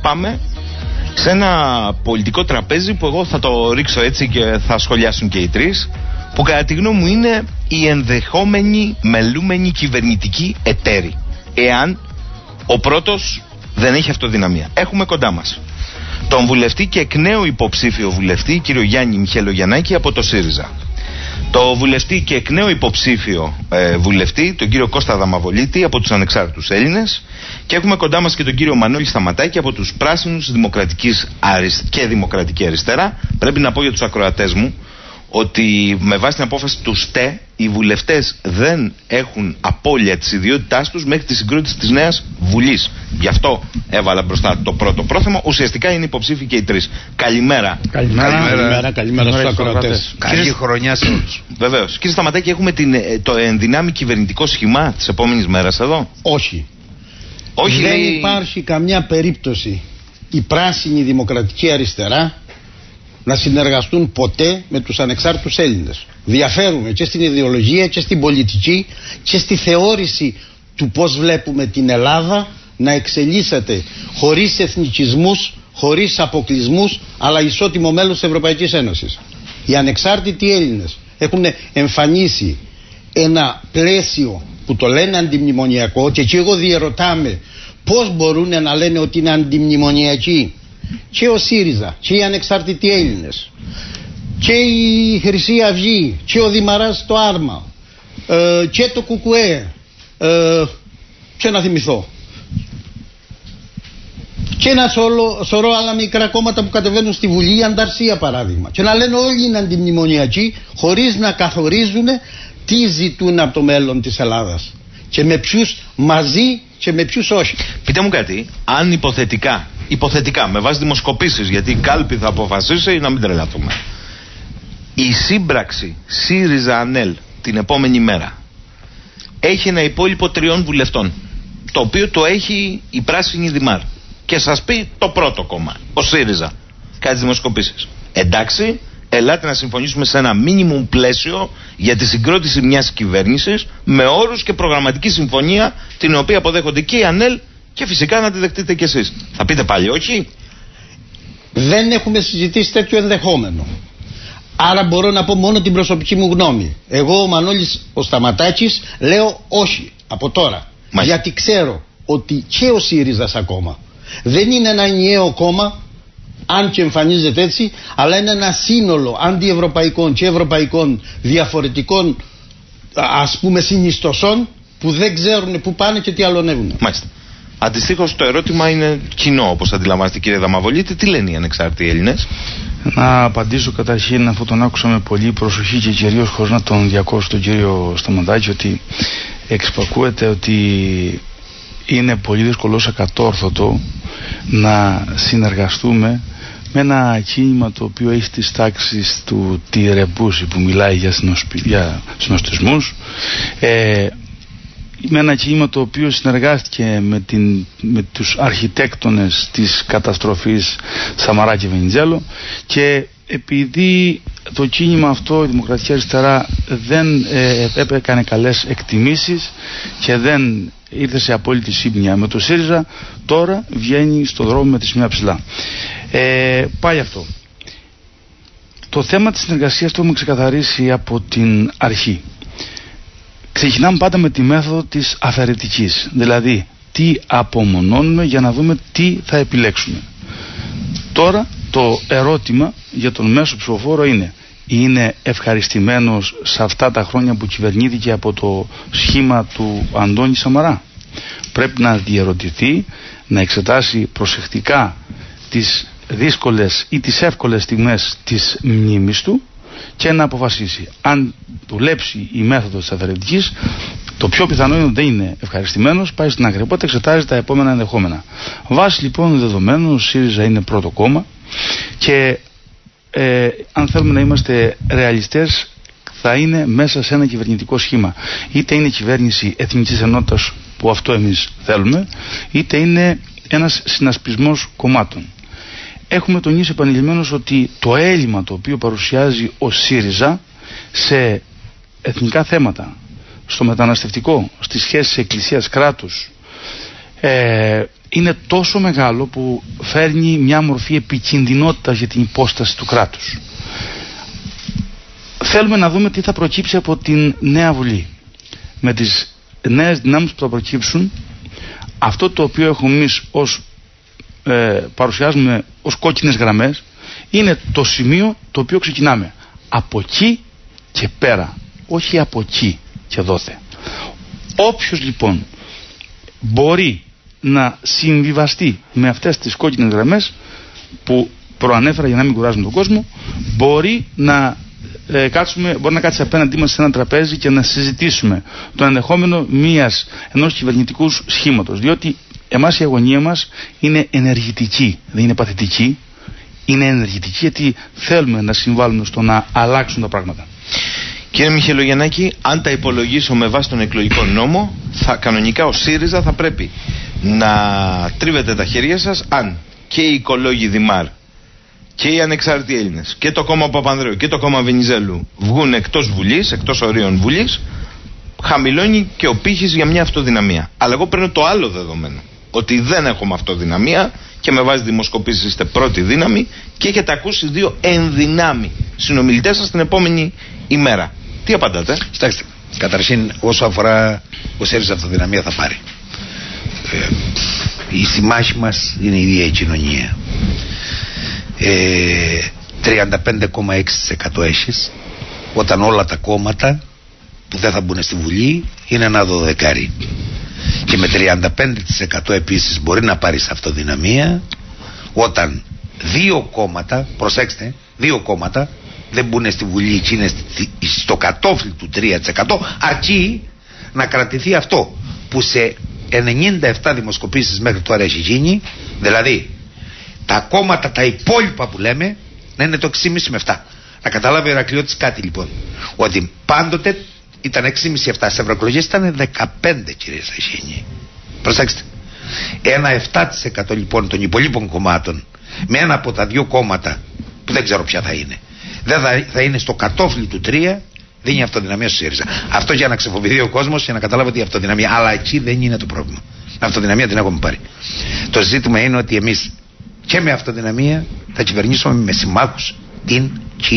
πάμε σε ένα πολιτικό τραπέζι που εγώ θα το ρίξω έτσι και θα σχολιάσουν και οι τρεις, που κατά τη γνώμη μου είναι οι ενδεχόμενοι μελούμενοι κυβερνητικοί εταίροι, εάν ο πρώτος δεν έχει αυτοδυναμία. Έχουμε κοντά μας τον βουλευτή και εκ νέου υποψήφιο βουλευτή, κύριο Γιάννη Μιχελογιαννάκη από το ΣΥΡΙΖΑ. Το βουλευτή και εκ νέου υποψήφιο βουλευτή, τον κύριο Κώστα Δαμαβολίτη από τους Ανεξάρτητους Έλληνες. Και έχουμε κοντά μας και τον κύριο Μανώλη Σταματάκη από τους Πράσινους και Δημοκρατική Αριστερά. Πρέπει να πω για τους ακροατές μου ότι με βάση την απόφαση του ΣΤΕ οι βουλευτές δεν έχουν απώλεια της ιδιότητάς τους μέχρι τη συγκρότηση της νέας Βουλής. Γι' αυτό έβαλα μπροστά το πρώτο πρόθεμα. Ουσιαστικά είναι υποψήφοι και οι τρεις. Καλημέρα. Καλημέρα στους ακροατές. Καλή χρονιά σε όλους. Βεβαίως. Κύριε Σταματάκη, έχουμε το ενδυνάμει κυβερνητικό σχήμα της επόμενης μέρας εδώ? Όχι. Όχι, δεν υπάρχει καμιά περίπτωση η Πράσινη Δημοκρατική Αριστερά να συνεργαστούν ποτέ με τους Ανεξάρτητους Έλληνες. Διαφέρουμε και στην ιδεολογία και στην πολιτική και στη θεώρηση του πώς βλέπουμε την Ελλάδα να εξελίσσεται χωρίς εθνικισμούς, χωρίς αποκλεισμούς, αλλά ισότιμο μέλος της Ευρωπαϊκής Ένωσης. Οι Ανεξάρτητοι Έλληνες έχουν εμφανίσει ένα πλαίσιο που το λένε αντιμνημονιακό, και εκεί εγώ διερωτάμε πώς μπορούν να λένε ότι είναι αντιμνημονιακοί και ο ΣΥΡΙΖΑ και οι Ανεξάρτητοι Έλληνες και η Χρυσή Αυγή και ο Δημαράς το Άρμα και το ΚΚΕ και να θυμηθώ και ένα σωρό άλλα μικρά κόμματα που κατεβαίνουν στη Βουλή, η Ανταρσία παράδειγμα, και να λένε όλοι είναι αντιμνημονιακοί χωρίς να καθορίζουν τι ζητούν από το μέλλον της Ελλάδας και με ποιους μαζί και με ποιους όχι. Πείτε μου κάτι, αν υποθετικά με βάση δημοσκοπήσεις, γιατί η κάλπη θα αποφασίσει, να μην τρελαθούμε, η σύμπραξη ΣΥΡΙΖΑ-ΑΝΕΛ την επόμενη μέρα έχει ένα υπόλοιπο 3 βουλευτών, το οποίο το έχει η Πράσινη Δημάρ, και σας πει το πρώτο κόμμα, ο ΣΥΡΙΖΑ, κάτι τις δημοσκοπήσεις, εντάξει, ελάτε να συμφωνήσουμε σε ένα μίνιμουμ πλαίσιο για τη συγκρότηση μιας κυβέρνησης με όρους και προγραμματική συμφωνία, την οποία αποδέχονται και η ΑΝΕΛ και φυσικά να τη δεχτείτε κι εσείς. Θα πείτε πάλι όχι? Δεν έχουμε συζητήσει τέτοιο ενδεχόμενο. Άρα μπορώ να πω μόνο την προσωπική μου γνώμη. Εγώ, ο Μανώλης ο Σταματάκης, λέω όχι από τώρα. Μάλιστα. Γιατί ξέρω ότι και ο ΣΥΡΙΖΑ ακόμα δεν είναι ένα ενιαίο κόμμα, αν και εμφανίζεται έτσι, αλλά είναι ένα σύνολο αντιευρωπαϊκών και ευρωπαϊκών διαφορετικών, ας πούμε, συνιστοσών που δεν ξέρουν πού πάνε και τι αλλονεύουν. Μάλιστα. Αντιστοίχως το ερώτημα είναι κοινό, όπως αντιλαμβάνεστε, κύριε Δαμαβολίτη. Τι λένε οι Ανεξάρτητοι Έλληνες? Να απαντήσω καταρχήν, αφού τον άκουσα με πολύ προσοχή και κυρίως χωρίς να τον διακόσω τον κύριο Σταματάκη, ότι εξυπακούεται ότι είναι πολύ δύσκολο, ακατόρθωτο να συνεργαστούμε με ένα κίνημα το οποίο έχει τις τάξεις του Τιρεμπούση, που μιλάει για συνοστισμούς, με ένα κίνημα το οποίο συνεργάστηκε με τους αρχιτέκτονες της καταστροφής Σαμαρά και Βενιζέλο, και επειδή το κίνημα αυτό, η Δημοκρατική Αριστερά, δεν έκανε καλές εκτιμήσεις και δεν ήρθε σε απόλυτη σύμπνοια με το ΣΥΡΙΖΑ, τώρα βγαίνει στον δρόμο με τη σημαία ψηλά. Πάει αυτό. Το θέμα της συνεργασίας το έχουμε ξεκαθαρίσει από την αρχή. Ξεκινάμε πάντα με τη μέθοδο της αφαιρετικής, δηλαδή τι απομονώνουμε για να δούμε τι θα επιλέξουμε. Τώρα το ερώτημα για τον μέσο ψηφοφόρο είναι ευχαριστημένος σε αυτά τα χρόνια που κυβερνήθηκε από το σχήμα του Αντώνη Σαμαρά? Πρέπει να διερωτηθεί, να εξετάσει προσεκτικά τις δύσκολες ή τις εύκολες στιγμές της μνήμης του και να αποφασίσει. Αν δουλέψει η μέθοδος της αφαιρετικής, το πιο πιθανό είναι ότι δεν είναι ευχαριστημένος, πάει στην άκρη. Οπότε εξετάζει τα επόμενα ενδεχόμενα. Βάσει λοιπόν δεδομένου, ο ΣΥΡΙΖΑ είναι πρώτο κόμμα και αν θέλουμε να είμαστε ρεαλιστές, θα είναι μέσα σε ένα κυβερνητικό σχήμα. Είτε είναι κυβέρνηση εθνικής ενότητας, που αυτό εμείς θέλουμε, είτε είναι ένας συνασπισμός κομμάτων. Έχουμε τονίσει επανειλημμένως ότι το έλλειμμα το οποίο παρουσιάζει ο ΣΥΡΙΖΑ σε εθνικά θέματα, στο μεταναστευτικό, στις σχέσεις εκκλησίας κράτους, είναι τόσο μεγάλο που φέρνει μια μορφή επικινδυνότητας για την υπόσταση του κράτους. Θέλουμε να δούμε τι θα προκύψει από την νέα Βουλή. Με τις νέες δυνάμεις που θα προκύψουν, αυτό το οποίο έχουμε εμείς παρουσιάζουμε ως κόκκινες γραμμές είναι το σημείο το οποίο ξεκινάμε. Από εκεί και πέρα, όχι από εκεί και δόθε. Όποιος λοιπόν μπορεί να συμβιβαστεί με αυτές τις κόκκινες γραμμές που προανέφερα για να μην κουράζουμε τον κόσμο, μπορεί να κάτσει απέναντί μας σε ένα τραπέζι και να συζητήσουμε το ενδεχόμενο ενός κυβερνητικού σχήματος. Διότι εμάς η αγωνία μας είναι ενεργητική, δεν είναι παθητική. Είναι ενεργητική γιατί θέλουμε να συμβάλλουμε στο να αλλάξουν τα πράγματα. Κύριε Μιχελογεννάκη, αν τα υπολογίσω με βάση τον εκλογικό νόμο, κανονικά ο ΣΥΡΙΖΑ θα πρέπει να τρίβετε τα χέρια σας αν και οι οικολόγοι Δημάρ και οι ανεξάρτητοι Έλληνες και το κόμμα Παπανδρέου και το κόμμα Βενιζέλου βγουν εκτός Βουλής, εκτός ορίων Βουλής, χαμηλώνει και ο πύχης για μια αυτοδυναμία. Αλλά εγώ παίρνω το άλλο δεδομένο, ότι δεν έχουμε αυτοδυναμία και με βάση δημοσκοπήσεις είστε πρώτη δύναμη και έχετε ακούσει δύο ενδυνάμει συνομιλητές σας την επόμενη ημέρα. Τι απαντάτε? Κοιτάξτε, καταρχήν όσο αφορά ο ΣΥΡΙΖΑ αυτοδυναμία θα πάρει. Η συμμάχη μας είναι η ίδια η κοινωνία. 35,6% έχεις, όταν όλα τα κόμματα που δεν θα μπουν στη Βουλή είναι ένα 12. Και με 35% επίσης μπορεί να πάρεις αυτοδυναμία όταν δύο κόμματα, προσέξτε, δύο κόμματα δεν μπουν στη Βουλή και είναι στο κατόφλι του 3%, αρκεί να κρατηθεί αυτό που σε 97 δημοσκοπήσεις μέχρι τώρα έχει γίνει, δηλαδή τα κόμματα τα υπόλοιπα που λέμε να είναι το 6,5 με 7. Να καταλάβει ο Ηρακλειώτης κάτι λοιπόν, ότι πάντοτε ήταν 6,5-7, σε ευρωεκλογές ήταν 15, κύριε Σαχίνη. Προσέξτε, ένα 7% λοιπόν των υπολείπων κομμάτων με ένα από τα δύο κόμματα που δεν ξέρω ποια θα είναι, δεν θα είναι στο κατόφλι του 3, δίνει αυτοδυναμία στο ΣΥΡΙΖΑ. Αυτό για να ξεφοβηθεί ο κόσμος και να καταλάβει ότι η αυτοδυναμία, αλλά εκεί δεν είναι το πρόβλημα. Αυτοδυναμία την έχουμε πάρει. Το ζήτημα είναι ότι εμείς και με αυτοδυναμία θα κυβερνήσουμε με συμμάχους την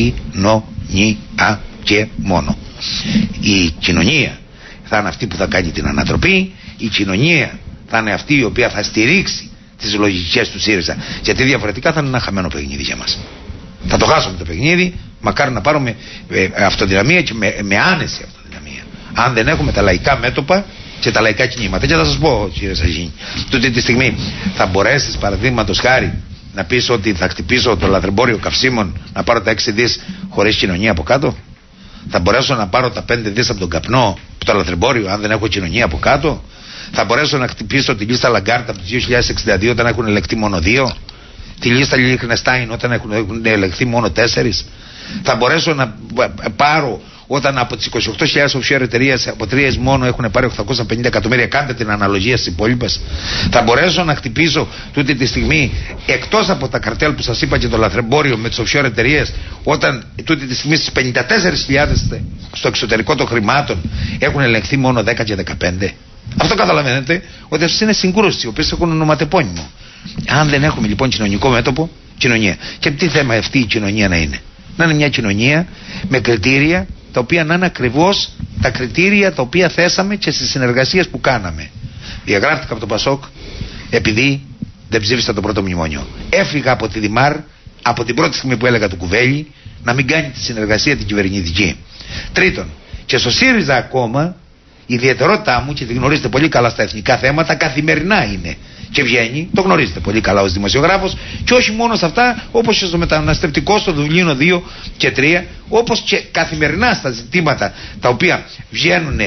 κοινωνία και μόνο. Η κοινωνία θα είναι αυτή που θα κάνει την ανατροπή, η κοινωνία θα είναι αυτή η οποία θα στηρίξει τις λογικές του ΣΥΡΙΖΑ, γιατί διαφορετικά θα είναι ένα χαμένο παιχνίδι για μας. Θα το χάσουμε το παιχνίδι, μακάρι να πάρουμε αυτοδυναμία και με άνεση αυτοδυναμία, αν δεν έχουμε τα λαϊκά μέτωπα και τα λαϊκά κινήματα. Και θα σας πω, κύριε Σαγίνη, τούτη τη στιγμή θα μπορέσεις παραδείγματος χάρη να πεις ότι θα χτυπήσω το λαθρεμπόριο καυσίμων, να πάρω τα 6 δις χωρίς κοινωνία από κάτω? Θα μπορέσω να πάρω τα 5 δις από τον καπνό, από το λαθρεμπόριο, αν δεν έχω κοινωνία από κάτω? Θα μπορέσω να χτυπήσω τη λίστα Λαγκάρτα από το 2062 όταν έχουν ελεγχθεί μόνο 2? Τη λίστα Λίχνεστάιν όταν έχουν ελεγχθεί μόνο 4? Θα μπορέσω να πάρω όταν από τις 28.000 offshore εταιρείες από 3 μόνο έχουν πάρει 850 εκατομμύρια, κάντε την αναλογία στις υπόλοιπες? Θα μπορέσω να χτυπήσω τούτη τη στιγμή, εκτός από τα καρτέλ που σας είπα και το λαθρεμπόριο με τις offshore εταιρείες, όταν τούτη τη στιγμή στις 54.000 στο εξωτερικό των χρημάτων έχουν ελεγχθεί μόνο 10 και 15? Αυτό καταλαβαίνετε ότι αυτές είναι συγκρούσεις οι οποίες έχουν ονοματεπώνυμο. Αν δεν έχουμε λοιπόν κοινωνικό μέτωπο, κοινωνία. Και τι θέμα αυτή η κοινωνία να είναι? Να είναι μια κοινωνία με κριτήρια τα οποία να είναι ακριβώς τα κριτήρια τα οποία θέσαμε και στις συνεργασίες που κάναμε. Διαγράφτηκα από το Πασόκ επειδή δεν ψήφισα το πρώτο μνημόνιο. Έφυγα από τη Δημάρ από την πρώτη στιγμή που έλεγα του Κουβέλη να μην κάνει τη συνεργασία την κυβερνητική. Τρίτον, και στο ΣΥΡΙΖΑ ακόμα η ιδιαιτερότητά μου, και τη γνωρίζετε πολύ καλά στα εθνικά θέματα, καθημερινά είναι και βγαίνει, το γνωρίζετε πολύ καλά ως δημοσιογράφος, και όχι μόνο σε αυτά, όπως και στο μεταναστευτικό, στο Δουβλίνο 2 και 3, όπως και καθημερινά στα ζητήματα τα οποία βγαίνουν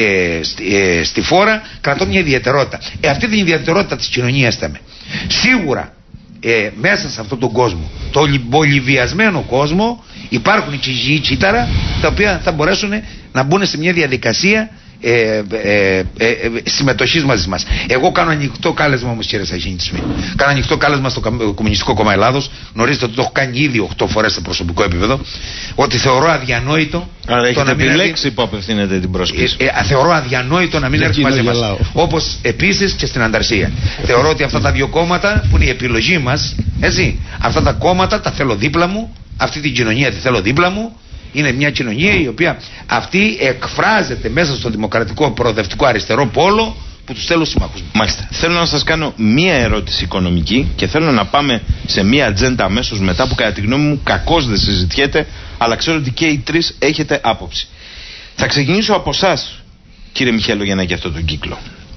στη φόρα, κρατώ μια ιδιαιτερότητα. Αυτή την ιδιαιτερότητα της κοινωνίας θέμε. Σίγουρα μέσα σε αυτόν τον κόσμο, το μπολιβιασμένο κόσμο, υπάρχουν και γη κύτταρα τα οποία θα μπορέσουν να μπουν σε μια διαδικασία συμμετοχής μαζί μας. Εγώ κάνω ανοιχτό κάλεσμα όμως, κύριε Σαχίνη, κάνω ανοιχτό κάλεσμα στο Κομμουνιστικό Κόμμα Ελλάδος. Γνωρίζετε ότι το έχω κάνει ήδη 8 φορές σε προσωπικό επίπεδο, ότι θεωρώ αδιανόητο. Άρα έχετε επιλέξει που απευθύνεται την πρόσκληση. Θεωρώ αδιανόητο να μην έρθει μαζί μας. Όπως επίσης και στην Ανταρσία. Θεωρώ ότι αυτά τα δύο κόμματα που είναι η επιλογή μας, έτσι, αυτά τα κόμματα τα θέλω δίπλα μου, αυτή την κοινωνία τη θέλω δίπλα μου. Είναι μια κοινωνία η οποία αυτή εκφράζεται μέσα στο δημοκρατικό προοδευτικό αριστερό πόλο που τους θέλω συμμαχούς. Μάλιστα. Θέλω να σας κάνω μία ερώτηση οικονομική και θέλω να πάμε σε μία ατζέντα αμέσως μετά που κατά τη γνώμη μου κακώς δεν συζητιέται, αλλά ξέρω ότι και οι τρεις έχετε άποψη. Θα ξεκινήσω από εσάς, κύριε Μιχαηλογιαννάκη, για αυτόν τον κύκλο.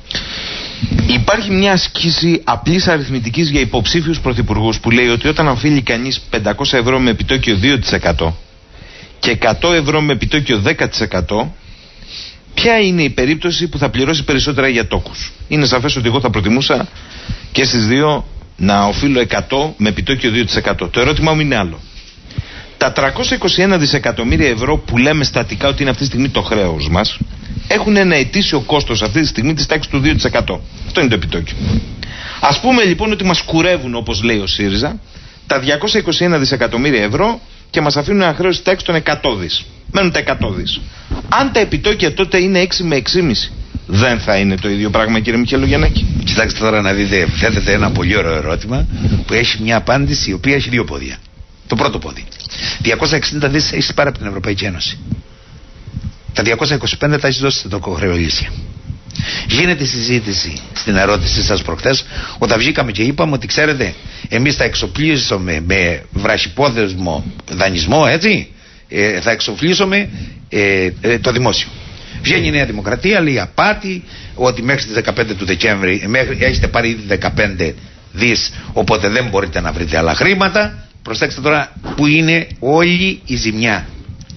Υπάρχει μια ασκήση απλής αριθμητικής για υποψήφιους πρωθυπουργούς που λέει ότι όταν οφείλει κανείς 500 ευρώ με επιτόκιο 2% και 100 ευρώ με επιτόκιο 10%, ποια είναι η περίπτωση που θα πληρώσει περισσότερα για τόκους? Είναι σαφές ότι εγώ θα προτιμούσα και στις δύο να οφείλω 100 με επιτόκιο 2%. Το ερώτημά μου είναι άλλο. Τα 321 δισεκατομμύρια ευρώ που λέμε στατικά ότι είναι αυτή τη στιγμή το χρέος μας, έχουν ένα ετήσιο κόστος αυτή τη στιγμή της τάξης του 2%. Αυτό είναι το επιτόκιο. Ας πούμε λοιπόν ότι μας κουρεύουν, όπως λέει ο ΣΥΡΙΖΑ, τα 221 δισεκατομμύρια ευρώ και μας αφήνουν ένα χρέος της τάξης των 100 δις. Μένουν τα 100 δις. Αν τα επιτόκια τότε είναι 6 με 6,5, δεν θα είναι το ίδιο πράγμα, κύριε Μιχαηλογιαννάκη? Κοιτάξτε τώρα να δείτε, θέτετε ένα πολύ ωραίο ερώτημα που έχει μια απάντηση η οποία έχει δύο πόδια. Το πρώτο πόδι. 260 δις έχεις πάρει από την Ευρωπαϊκή Ένωση. Τα 225 τα έχεις δώσει στην τοκοχρεωλήσια. Γίνεται συζήτηση στην ερώτησή σας προχθές, όταν βγήκαμε και είπαμε ότι ξέρετε, εμείς θα εξοπλίσουμε με βραχυπρόθεσμο δανεισμό, έτσι, θα εξοπλίσουμε το δημόσιο. Βγαίνει η Νέα Δημοκρατία, λέει απάτη, ότι μέχρι τις 15 του Δεκέμβρη έχετε πάρει ήδη 15 δις, οπότε δεν μπορείτε να βρείτε άλλα χρήματα. Προσέξτε τώρα που είναι όλη η ζημιά.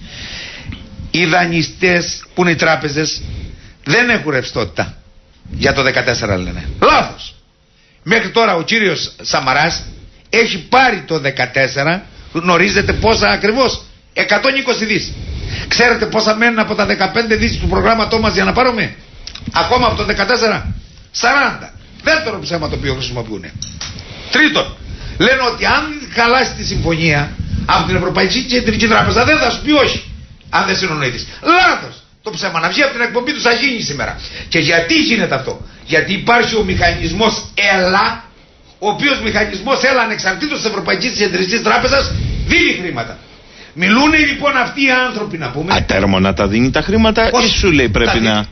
Οι δανειστές που είναι οι τράπεζες δεν έχουν ρευστότητα για το 14, λένε. Λάθος. Μέχρι τώρα ο κύριος Σαμαράς έχει πάρει το 14, γνωρίζετε πόσα ακριβώς? 120 δις. Ξέρετε πόσα μένουν από τα 15 δις του προγράμματό μας για να πάρουμε? Ακόμα από το 14, 40. Δεύτερο ψέμα το οποίο χρησιμοποιούν. Τρίτον, λένε ότι αν χαλάσει τη συμφωνία από την Ευρωπαϊκή Κεντρική Τράπεζα δεν θα σου πει όχι, αν δεν συνονοήθεις. Λάθος το ψέμα, να βγει από την εκπομπή του Σαχίνη σήμερα. Και γιατί γίνεται αυτό? Γιατί υπάρχει ο μηχανισμός ΕΛΑ, ο οποίος μηχανισμός ΕΛΑ ανεξαρτήτως της Ευρωπαϊκής Κεντρικής Τράπεζας δίνει χρήματα. Μιλούν λοιπόν αυτοί οι άνθρωποι, να πούμε. Ατέρμονα τα δίνει τα χρήματα, ή σου λέει πρέπει να.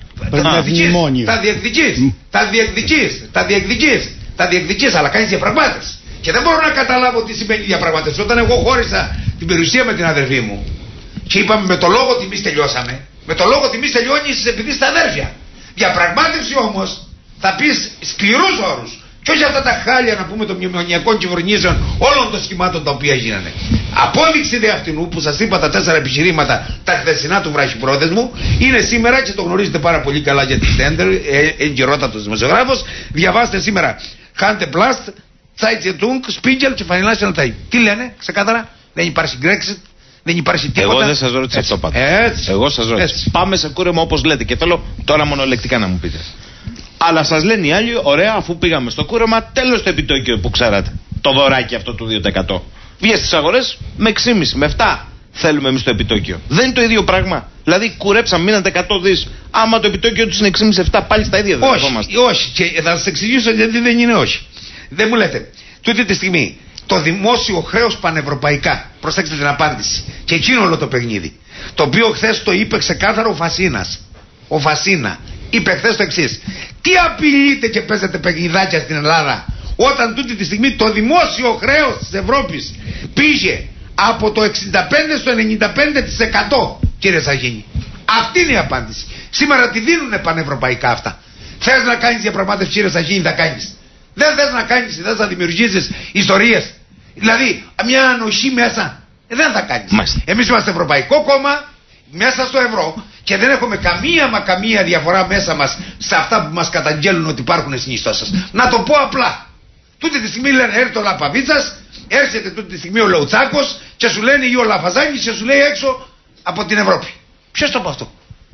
Τα διεκδικείς, αλλά κάνεις διαπραγμάτευση. Και δεν μπορώ να καταλάβω τι σημαίνει διαπραγμάτευση. Όταν εγώ χώρισα την περιουσία με την αδερφή μου και είπαμε με το λόγο τιμής τελειώσαμε, με το λόγο τιμής τελειώνεις επειδή στα αδέρφια. Διαπραγμάτευση όμως θα πεις σκληρούς όρους. Και όχι αυτά τα χάλια, να πούμε, των μνημονιακών κυβερνήσεων όλων των σχημάτων τα οποία γίνανε. Απόδειξη δε αυτινού που σας είπα τα 4 επιχειρήματα τα χθεσινά του βραχυπρόθεσμου είναι σήμερα, και το γνωρίζετε πάρα πολύ καλά γιατί είστε εγκυρότατος δημοσιογράφος. Διαβάστε σήμερα Handelsblatt, Zeitung, Spiegel και Financial Times. Τι λένε ξεκάθαρα? Δεν υπάρχει Brexit, δεν υπάρχει τίποτα. Εγώ δεν σας ρώτησα αυτό πάντως. Εγώ σας ρώτησα. Πάμε σε κούρεμα όπως λέτε και θέλω τώρα μονολεκτικά να μου πείτε. Αλλά σας λένε οι άλλοι, ωραία, αφού πήγαμε στο κούρεμα, τέλος το επιτόκιο που ξέρατε. Το δωράκι αυτό του 2%. Βγες στις αγορές με 6,5, με 7 θέλουμε εμείς το επιτόκιο. Δεν είναι το ίδιο πράγμα? Δηλαδή κουρέψαμε, μείνατε 100 δις. Άμα το επιτόκιο τους είναι 6,5-7, πάλι στα ίδια δεν δεχόμαστε? Όχι, και θα σας εξηγήσω γιατί δεν είναι όχι. Δεν μου λέτε, τούτη τη στιγμή το δημόσιο χρέος πανευρωπαϊκά, προσέξτε την απάντηση, και εκείνο όλο το παιχνίδι, το οποίο χθες το είπε ξεκάθαρο ο Φασίνας. Ο Φασίνα είπε χθες το εξής: τι απειλείτε και παίζετε παιχνιδάκια στην Ελλάδα, όταν τούτη τη στιγμή το δημόσιο χρέος της Ευρώπης πήγε από το 65% στο 95%, κύριε Σαχίνη? Αυτή είναι η απάντηση. Σήμερα τη δίνουνε πανευρωπαϊκά αυτά. Θες να κάνεις διαπραγμάτευση, κύριε Σαχίνη, θα κάνεις. Δεν θες να κάνεις, δεν θα δημιουργήσεις ιστορίες. Δηλαδή μια ανοχή μέσα δεν θα κάνεις. Εμείς είμαστε Ευρωπαϊκό Κόμμα μέσα στο ευρώ και δεν έχουμε καμία διαφορά μέσα μας σε αυτά που μας καταγγέλνουν ότι υπάρχουν συνιστώσεις. Να το πω απλά. Τούτη τη στιγμή λένε έρθει ο Λαπαβίτσας, έρχεται τούτη τη στιγμή ο Λεουτσάκος και σου λένε, ή ο Λαφαζάνης, και σου λέει έξω από την Ευρώπη. Ποιος το είπε αυτό?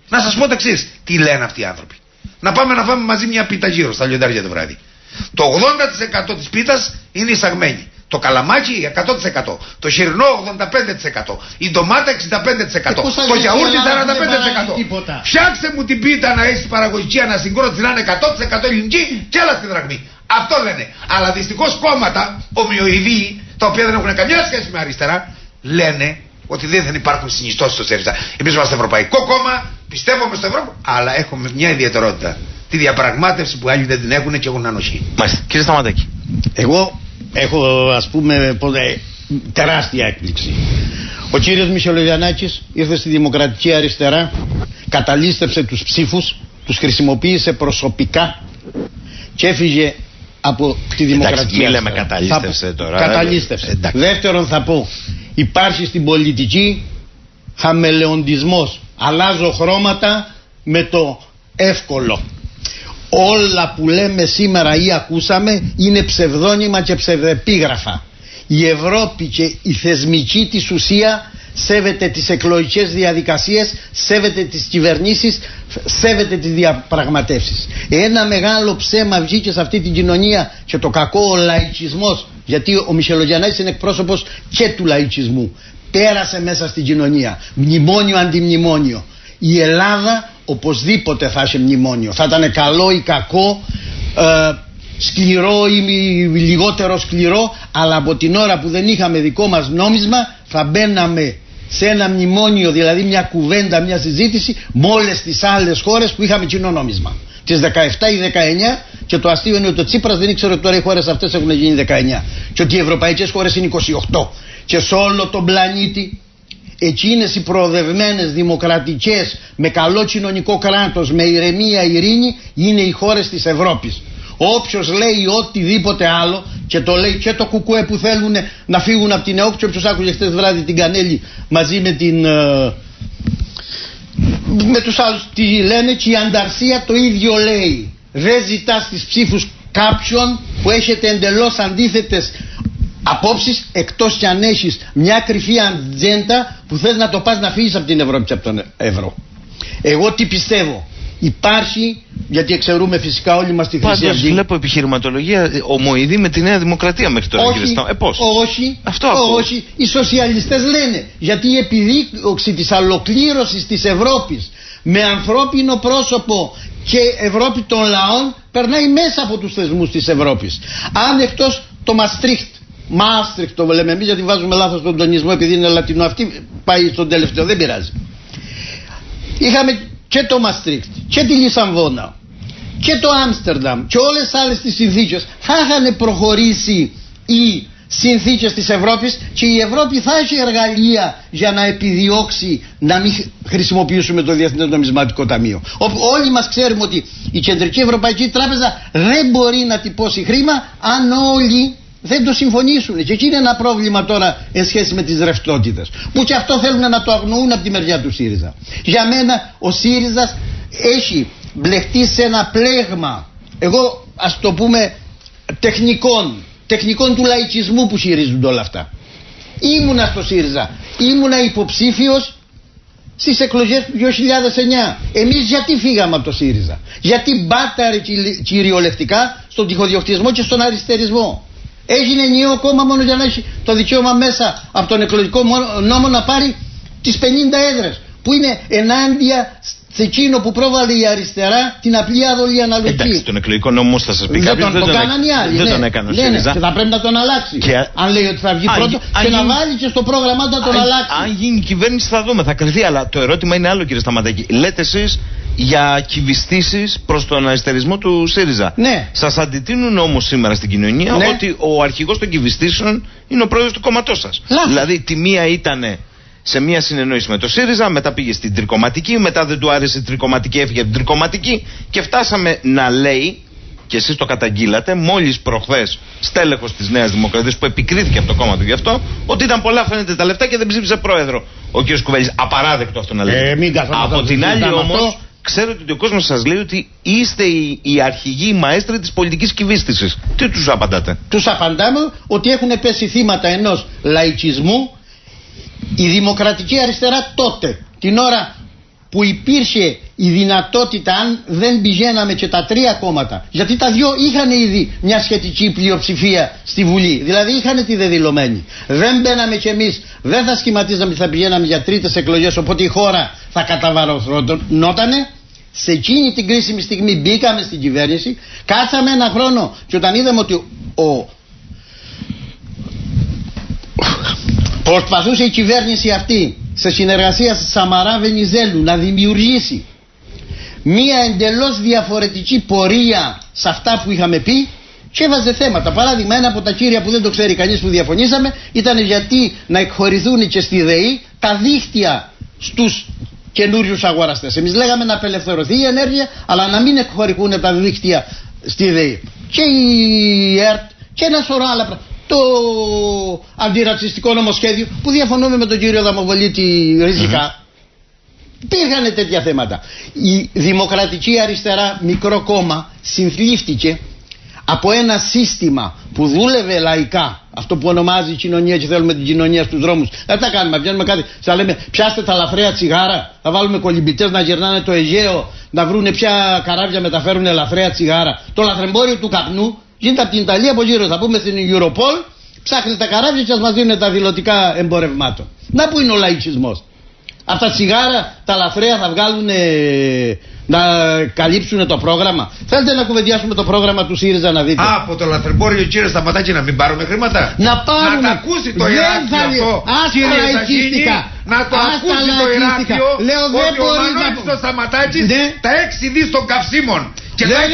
Να σας πω το εξής. Τι λένε αυτοί οι άνθρωποι. Να πάμε να φάμε μαζί μια πίτα γύρω στα λιοντάρια το βράδυ. Το 80% της πίτας είναι εισαγμένη. Το καλαμάκι 100%. Το χοιρινό 85%. Η ντομάτα 65%. Το γιαούρτι 45%. Φτιάξτε μου την πίτα να έχει παραγωγική ανασυγκρότηση να είναι 100% ελληνική και έλα στη δραχμή. Αυτό λένε. Αλλά δυστυχώς κόμματα ομοιοειδή, τα οποία δεν έχουν καμιά σχέση με αριστερά, λένε ότι δεν υπάρχουν συνιστώσεις στο ΣΥΡΙΖΑ. Εμείς είμαστε ευρωπαϊκό κόμμα, πιστεύουμε στο Ευρώπη, αλλά έχουμε μια ιδιαιτερότητα. Τη διαπραγμάτευση που άλλοι δεν την έχουν και έχουν ανοχή. Μάλιστα. Κύριε Σταματάκη. Εγώ έχω, ας πούμε, τεράστια έκπληξη. Ο κύριος Μιχελογιαννάκης ήρθε στη Δημοκρατική Αριστερά, καταλήστευσε τους ψήφους, τους χρησιμοποίησε προσωπικά και έφυγε από τη Δημοκρατική Αριστερά. Λέμε καταλήστευσε τώρα. Καταλήστευσε. Δεύτερον θα πω, υπάρχει στην πολιτική χαμελεοντισμός. Αλλάζω χρώματα με το εύκολο. Όλα που λέμε σήμερα ή ακούσαμε είναι ψευδόνυμα και ψευδεπίγραφα. Η Ευρώπη και η θεσμική της ουσία σέβεται τις εκλογικές διαδικασίες, σέβεται τις κυβερνήσεις, σέβεται τις διαπραγματεύσεις. Ένα μεγάλο ψέμα βγήκε σε αυτή την κοινωνία και το κακό ο λαϊκισμός, γιατί ο Μιχελογιαννάκης είναι εκπρόσωπος και του λαϊκισμού. Πέρασε μέσα στην κοινωνία. Μνημόνιο αντιμνημόνιο. Η Ελλάδα οπωσδήποτε θα είχε μνημόνιο. Θα ήταν καλό ή κακό, σκληρό ή λιγότερο σκληρό, αλλά από την ώρα που δεν είχαμε δικό μας νόμισμα θα μπαίναμε σε ένα μνημόνιο, δηλαδή μια κουβέντα, μια συζήτηση με όλες τις άλλες χώρες που είχαμε κοινό νόμισμα. Τις 17 ή 19, και το αστείο είναι ότι ο Τσίπρας δεν ήξερε ότι τώρα οι χώρες αυτές έχουν γίνει 19 και ότι οι ευρωπαϊκές χώρες είναι 28. Και σε όλο τον πλανήτη εκείνες οι προοδευμένες δημοκρατικές με καλό κοινωνικό κράτος, με ηρεμία, ειρήνη, είναι οι χώρες της Ευρώπης. Όποιος λέει οτιδήποτε άλλο, και το λέει και το κουκουέ που θέλουν να φύγουν από την ΕΟΚ, και όποιος άκουγε χτες βράδυ την Κανέλη μαζί με τους άλλους, τι λένε, και η Ανταρσία το ίδιο λέει. Δεν ζητά τις ψήφους κάποιον που έχετε εντελώς αντίθετες απόψεις, εκτός κι αν έχεις μια κρυφή ατζέντα που θες να το πας να φύγεις από την Ευρώπη και από τον ευρώ. Εγώ τι πιστεύω? Υπάρχει, γιατί εξαιρούμε φυσικά όλοι μας τη Χρυσή Αυγή. Βλέπω επιχειρηματολογία ομοειδή με τη Νέα Δημοκρατία μέχρι τώρα. Όχι, οι σοσιαλιστές λένε, γιατί η επιδίωξη της ολοκλήρωσης της Ευρώπης με ανθρώπινο πρόσωπο και Ευρώπη των λαών περνάει μέσα από τους θεσμούς της Ευρώπης. Αν εκτός το Μάστριχτ το λέμε εμείς, γιατί βάζουμε λάθος τον τονισμό επειδή είναι λατινό, αυτή πάει στον τελευταίο, δεν πειράζει. Είχαμε και το Μαστρίχτ και τη Λισαβόνα και το Άμστερνταμ και όλες τις άλλες τις συνθήκες. Θα είχαν προχωρήσει οι συνθήκες της Ευρώπης και η Ευρώπη θα έχει εργαλεία για να επιδιώξει να μην χρησιμοποιήσουμε το Διεθνές Νομισματικό Ταμείο. Όλοι μας ξέρουμε ότι η Κεντρική Ευρωπαϊκή Τράπεζα δεν μπορεί να τυπώσει χρήμα αν όλοι δεν το συμφωνήσουν. Και εκεί είναι ένα πρόβλημα τώρα εν σχέση με τις ρευστότητες, που και αυτό θέλουν να το αγνοούν από τη μεριά του ΣΥΡΙΖΑ. Για μένα ο ΣΥΡΙΖΑ έχει μπλεχτεί σε ένα πλέγμα, εγώ ας το πούμε τεχνικών του λαϊκισμού που χειρίζονται όλα αυτά. Ήμουνα στο ΣΥΡΙΖΑ, ήμουνα υποψήφιος στις εκλογές του 2009. Εμείς γιατί φύγαμε από το ΣΥΡΙΖΑ? Γιατί μπάταρε κυριολεκτικά στον τυχοδιοκτισμό και στον αριστερισμό. Έγινε ενιαίο κόμμα μόνο για να έχει το δικαίωμα μέσα από τον εκλογικό νόμο να πάρει τις 50 έδρες, που είναι ενάντια σε εκείνο που πρόβαλε η αριστερά, την απλή άδολη αναλογική. Εντάξει, τον εκλογικό νόμο θα σας πει κάποιος, δεν τον κάνανε οι άλλοι. Δεν τον έκανε ο ΣΥΡΙΖΑ. Και θα πρέπει να τον αλλάξει. Αν λέει ότι θα βγει πρώτο και να βάλει και στο πρόγραμμά να τον αλλάξει. Αν γίνει κυβέρνηση θα δούμε, θα κρυθεί. Αλλά το ερώτημα είναι άλλο, κύριε Σταματάκη. Λέτε εσείς για κυβιστήσεις προς τον αριστερισμό του ΣΥΡΙΖΑ. Ναι. Σας αντιτείνουν όμως σήμερα στην κοινωνία ότι ο αρχηγός των κυβιστήσεων είναι ο πρόεδρος του κόμματός σας. Δηλαδή τη μία ήταν σε μια συνεννόηση με το ΣΥΡΙΖΑ, μετά πήγε στην τρικομματική, μετά δεν του άρεσε η τρικομματική, έφυγε από την τρικομματική και φτάσαμε να λέει, και εσείς το καταγγείλατε μόλις προχθές, στέλεχος της Νέας Δημοκρατίας που επικρίθηκε από το κόμμα του γι' αυτό, ότι ήταν πολλά φαίνεται τα λεφτά και δεν ψήφισε πρόεδρο ο κ. Κουβέλης. Απαράδεκτο αυτό να λέει. Από την άλλη όμως, ξέρω ότι ο κόσμος σας λέει ότι είστε οι αρχηγοί, οι μαέστροι της πολιτικής κυβίστησης. Τι τους απαντάτε? Τους απαντάμε ότι έχουν πέσει θύματα ενός λαϊκισμού. Η δημοκρατική αριστερά τότε, την ώρα που υπήρχε η δυνατότητα, αν δεν πηγαίναμε και τα τρία κόμματα, γιατί τα δυο είχαν ήδη μια σχετική πλειοψηφία στη Βουλή, δηλαδή είχαν τη δεδηλωμένη, δεν μπαίναμε κι εμείς, δεν θα σχηματίζαμε, θα πηγαίναμε για τρίτες εκλογές, οπότε η χώρα θα καταβαρρωνότανε. Σε εκείνη την κρίσιμη στιγμή μπήκαμε στην κυβέρνηση, κάτσαμε ένα χρόνο και όταν είδαμε ότι προσπαθούσε η κυβέρνηση αυτή σε συνεργασία Σαμαρά Βενιζέλου να δημιουργήσει μία εντελώς διαφορετική πορεία σε αυτά που είχαμε πει, και έβαζε θέματα. Παράδειγμα, ένα από τα κύρια που δεν το ξέρει κανείς που διαφωνήσαμε ήταν γιατί να εκχωρηθούν και στη ΔΕΗ τα δίκτυα στους καινούριους αγοραστές. Εμείς λέγαμε να απελευθερωθεί η ενέργεια, αλλά να μην εκχωρηθούν τα δίκτυα στη ΔΕΗ. Και η ΕΡΤ και ένα σωρό άλλα πράγματα. Το αντιρατσιστικό νομοσχέδιο που διαφωνούμε με τον κύριο Δαμοβολίτη ριζικά. Υπήρχαν τέτοια θέματα. Η Δημοκρατική Αριστερά, μικρό κόμμα, συνθλίφτηκε από ένα σύστημα που δούλευε λαϊκά, αυτό που ονομάζει η κοινωνία και θέλουμε την κοινωνία στους δρόμους. Δεν τα κάνουμε, πιάνουμε κάτι, θα λέμε πιάστε τα λαθρέα τσιγάρα, θα βάλουμε κολυμπητές να γυρνάνε το Αιγαίο, να βρούνε ποια καράβια μεταφέρουν λαθρέα τσιγάρα. Το λαθρεμπόριο του καπνού γίνεται από την Ιταλία από γύρω, θα πούμε στην Europol, ψάχνετε τα καράβια και σας μας δίνουν τα δηλωτικά εμπορευμάτων. Να πού είναι ο λαϊκισμός? Από τα τσιγάρα τα λαθρέα θα βγάλουν να καλύψουν το πρόγραμμα. Θέλετε να κουβεντιάσουμε το πρόγραμμα του ΣΥΡΙΖΑ να δείτε? Από το λαθρεμπόριο, κύριε Σταματάκη, να μην πάρουμε χρήματα. Να πάρουμε. Να τα ακούσει το Ηράκλειο αυτό, κύριε Ζαχίνη. Να το ακούσει το Ηράκλειο. Λέω, ότι ο Μανώλης ο Σταματάκης τα 6 δις των καυσίμων και τα 6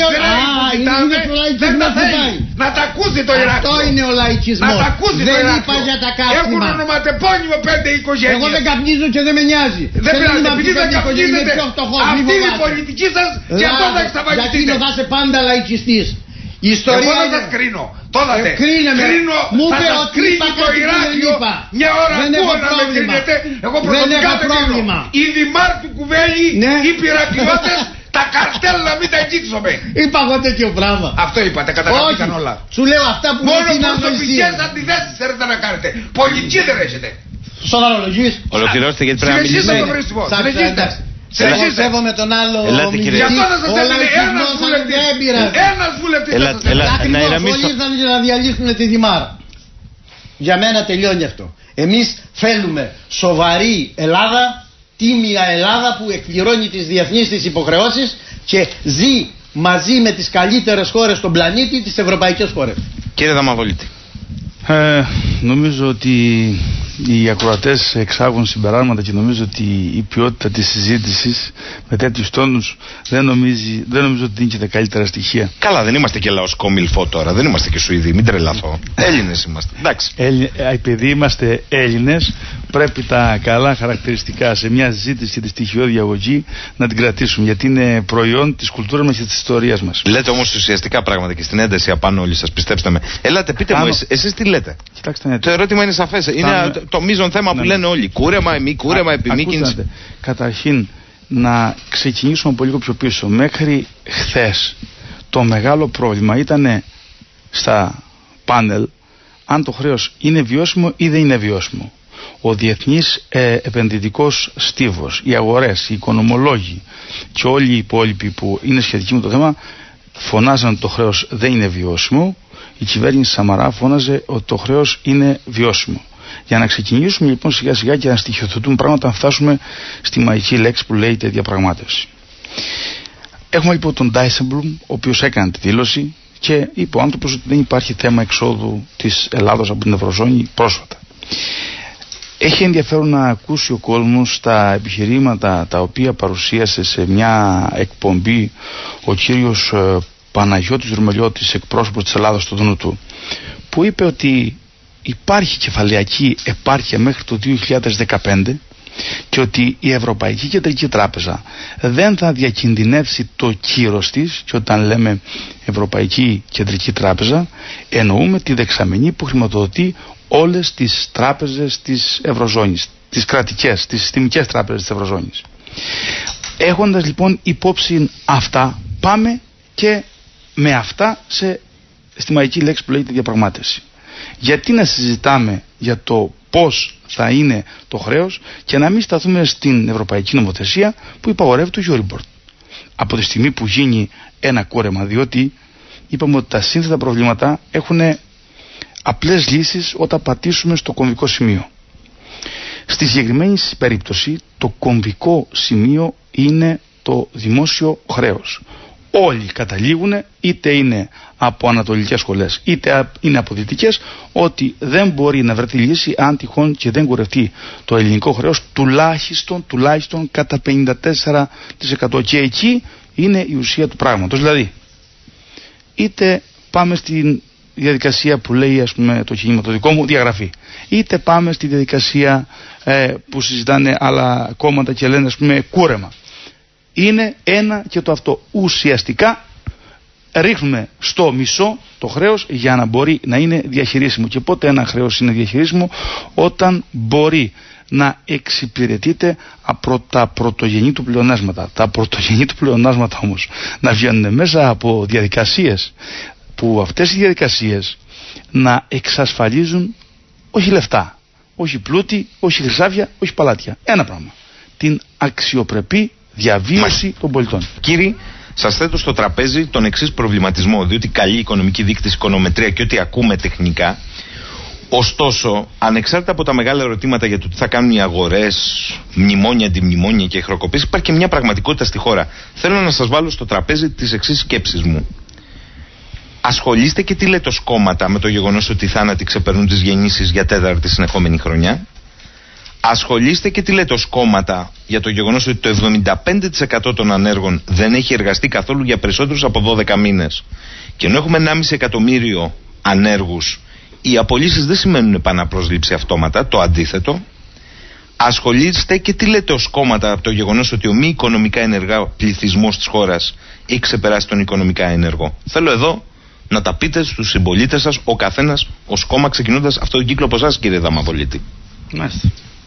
δεν τα θέλει. Να τα ακούσει το Ηράκλειο. Αυτό είναι ο λαϊκισμός. Να τα ακούσει το Ηράκλειο. Δεν είπα για τα καύσιμα. Έχουν ονοματεπώνυμο 5 οικογένειες. Εγώ δεν καπνίζω και δεν με νοιάζει. Δεν πειράζει, επειδή δεν καπνίζετε. Αυτή είναι η πολιτική σας και αυτό θα εξαφανιστείτε. Γιατί θα είσαι πάντα λαϊκιστής. Η ιστορία. Εγώ δεν σας κρίνω. Τώρα κρίνω, θα σας κρίνει το Ηράκλειο. Μια ώρα ακούω να με κρίνετε. Εγώ προσωπικά δεν κρίνω. Οι δημάρχοι του Κουβέλη, οι πυρακλειώτες, τα καρτέλ να μην τα αγγίξουμε. Είπα εγώ τέτοιο πράγμα. Αυτό είπατε, καταλαβαίνετε όλα. Σου λέω αυτά που μόνο προσωπικές αντιθέσεις θέλετε να κάνετε. Πολιτική δεν έχετε. Σοβαρολογείς. Ολοκληρώστε γιατί πρέπει να μιλήσουμε. Σέβομαι τον άλλο. Για αυτό θα σας έλεγε ένας βουλευτής θα σας έλεγε. Ακριβώς, όλοι ήρθαν για να διαλύσουν τη Δημάρα. Για μένα τελειώνει αυτό. Εμείς θέλουμε σοβαρή Ελλάδα, τίμια Ελλάδα που εκπληρώνει τις διεθνείς της υποχρεώσεις και ζει μαζί με τις καλύτερες χώρες στον πλανήτη, τις ευρωπαϊκές χώρες. Κύριε Δαμαβολίτη. Νομίζω ότι οι ακροατές εξάγουν συμπεράσματα και νομίζω ότι η ποιότητα της συζήτησης με τέτοιους τόνους δεν νομίζω ότι είναι και τα καλύτερα στοιχεία. Καλά, δεν είμαστε και λαός κομιλφό τώρα, δεν είμαστε και Σουηδοί, μην τρελαθώ. Έλληνες είμαστε. Εντάξει. Επειδή είμαστε Έλληνες, πρέπει τα καλά χαρακτηριστικά σε μια συζήτηση και τη στοιχειώδη αγωγή να την κρατήσουμε, γιατί είναι προϊόν της κουλτούρας μας και της ιστορίας μας. Λέτε όμως ουσιαστικά πράγματα και στην ένταση απάνω όλοι σας, πιστέψτε με. Ελάτε, πείτε μου, εσείς τι λέτε? Κοιτάξτε, το ερώτημα είναι σαφές. Είναι το μείζον θέμα που λένε όλοι. Κούρεμα, κούρεμα, επιμήκυνση. Καταρχήν, να ξεκινήσουμε από λίγο πιο πίσω. Μέχρι χθες το μεγάλο πρόβλημα ήταν στα πάνελ αν το χρέος είναι βιώσιμο ή δεν είναι βιώσιμο. Ο διεθνής επενδυτικός στίβος, οι αγορές, οι οικονομολόγοι και όλοι οι υπόλοιποι που είναι σχετικοί με το θέμα φωνάζαν ότι το χρέος δεν είναι βιώσιμο. Η κυβέρνηση Σαμαρά φώναζε ότι το χρέος είναι βιώσιμο. Για να ξεκινήσουμε λοιπόν σιγά σιγά και να στοιχειοθετούμε πράγματα, να φτάσουμε στη μαγική λέξη που λέγεται διαπραγμάτευση. Έχουμε λοιπόν τον Ντάισεμπλουμ, ο οποίος έκανε τη δήλωση και είπε ο άνθρωπος ότι δεν υπάρχει θέμα εξόδου της Ελλάδος από την Ευρωζώνη πρόσφατα. Έχει ενδιαφέρον να ακούσει ο κόσμος τα επιχειρήματα τα οποία παρουσίασε σε μια εκπομπή ο κύριος Παναγιώτης Ρουμελιώτης, εκπρόσωπος της Ελλάδας στο Δουνουτού, που είπε ότι υπάρχει κεφαλαιακή επάρκεια μέχρι το 2015 και ότι η Ευρωπαϊκή Κεντρική Τράπεζα δεν θα διακινδυνεύσει το κύρος της, και όταν λέμε Ευρωπαϊκή Κεντρική Τράπεζα εννοούμε τη δεξαμενή που χρηματοδοτεί όλες τις τράπεζες της Ευρωζώνης, τις κρατικές, τις συστημικές τράπεζες της Ευρωζώνης. Έχοντας λοιπόν υπόψη αυτά, πάμε και με αυτά στη μαγική λέξη που λέγεται διαπραγμάτευση. Γιατί να συζητάμε για το πώς θα είναι το χρέος και να μην σταθούμε στην ευρωπαϊκή νομοθεσία που υπαγορεύει το Euribor. Από τη στιγμή που γίνει ένα κούρεμα, διότι είπαμε ότι τα σύνθετα προβλήματα έχουν απλές λύσεις όταν πατήσουμε στο κομβικό σημείο. Στη συγκεκριμένη περίπτωση το κομβικό σημείο είναι το δημόσιο χρέος. Όλοι καταλήγουν, είτε είναι από ανατολικές σχολές είτε είναι από δυτικές, ότι δεν μπορεί να βρεθεί λύση αν τυχόν και δεν κουρευτεί το ελληνικό χρέος τουλάχιστον κατά 54%. Και εκεί είναι η ουσία του πράγματος. Δηλαδή, είτε πάμε στην διαδικασία που λέει, ας πούμε, το κίνημα το δικό μου, διαγραφή, είτε πάμε στη διαδικασία που συζητάνε άλλα κόμματα και λένε, ας πούμε, κούρεμα. Είναι ένα και το αυτό. Ουσιαστικά ρίχνουμε στο μισό το χρέος για να μπορεί να είναι διαχειρίσιμο. Και πότε ένα χρέος είναι διαχειρίσιμο? Όταν μπορεί να εξυπηρετείται από τα πρωτογενή του πλεονάσματα. Τα πρωτογενή του πλεονάσματα όμως να βγαίνουν μέσα από διαδικασίες που αυτές οι διαδικασίες να εξασφαλίζουν όχι λεφτά, όχι πλούτη, όχι χρυσάφια, όχι παλάτια. Ένα πράγμα. Την αξιοπρεπή διαβίωση των πολιτών. Κύριοι, σας θέτω στο τραπέζι τον εξής προβληματισμό, διότι καλή οικονομική δείκτης, οικονομετρία και ό,τι ακούμε τεχνικά. Ωστόσο, ανεξάρτητα από τα μεγάλα ερωτήματα για το τι θα κάνουν οι αγορές, μνημόνια, αντιμνημόνια και χρεοκοπήσεις, υπάρχει και μια πραγματικότητα στη χώρα. Θέλω να σας βάλω στο τραπέζι τις εξής σκέψεις μου. Ασχολείστε και τι λέτε ως κόμματα με το γεγονός ότι οι θάνατοι ξεπερνούν τις γεννήσεις για τέταρτη συνεχόμενη χρονιά? Ασχολείστε και τι λέτε ως κόμματα για το γεγονός ότι το 75% των ανέργων δεν έχει εργαστεί καθόλου για περισσότερους από 12 μήνες? Και ενώ έχουμε 1,5 εκατομμύριο ανέργους, οι απολύσεις δεν σημαίνουν επαναπροσλήψη αυτόματα, το αντίθετο. Ασχολείστε και τι λέτε ως κόμματα από το γεγονός ότι ο μη οικονομικά ενεργά πληθυσμός της χώρας έχει ξεπεράσει τον οικονομικά ενεργό? Θέλω εδώ να τα πείτε στους συμπολίτες σας, ο καθένας ως κόμμα, ξεκινώντας αυτό τον κύκλο από εσάς, κύριε Δαμαπολίτη. Μάλιστα.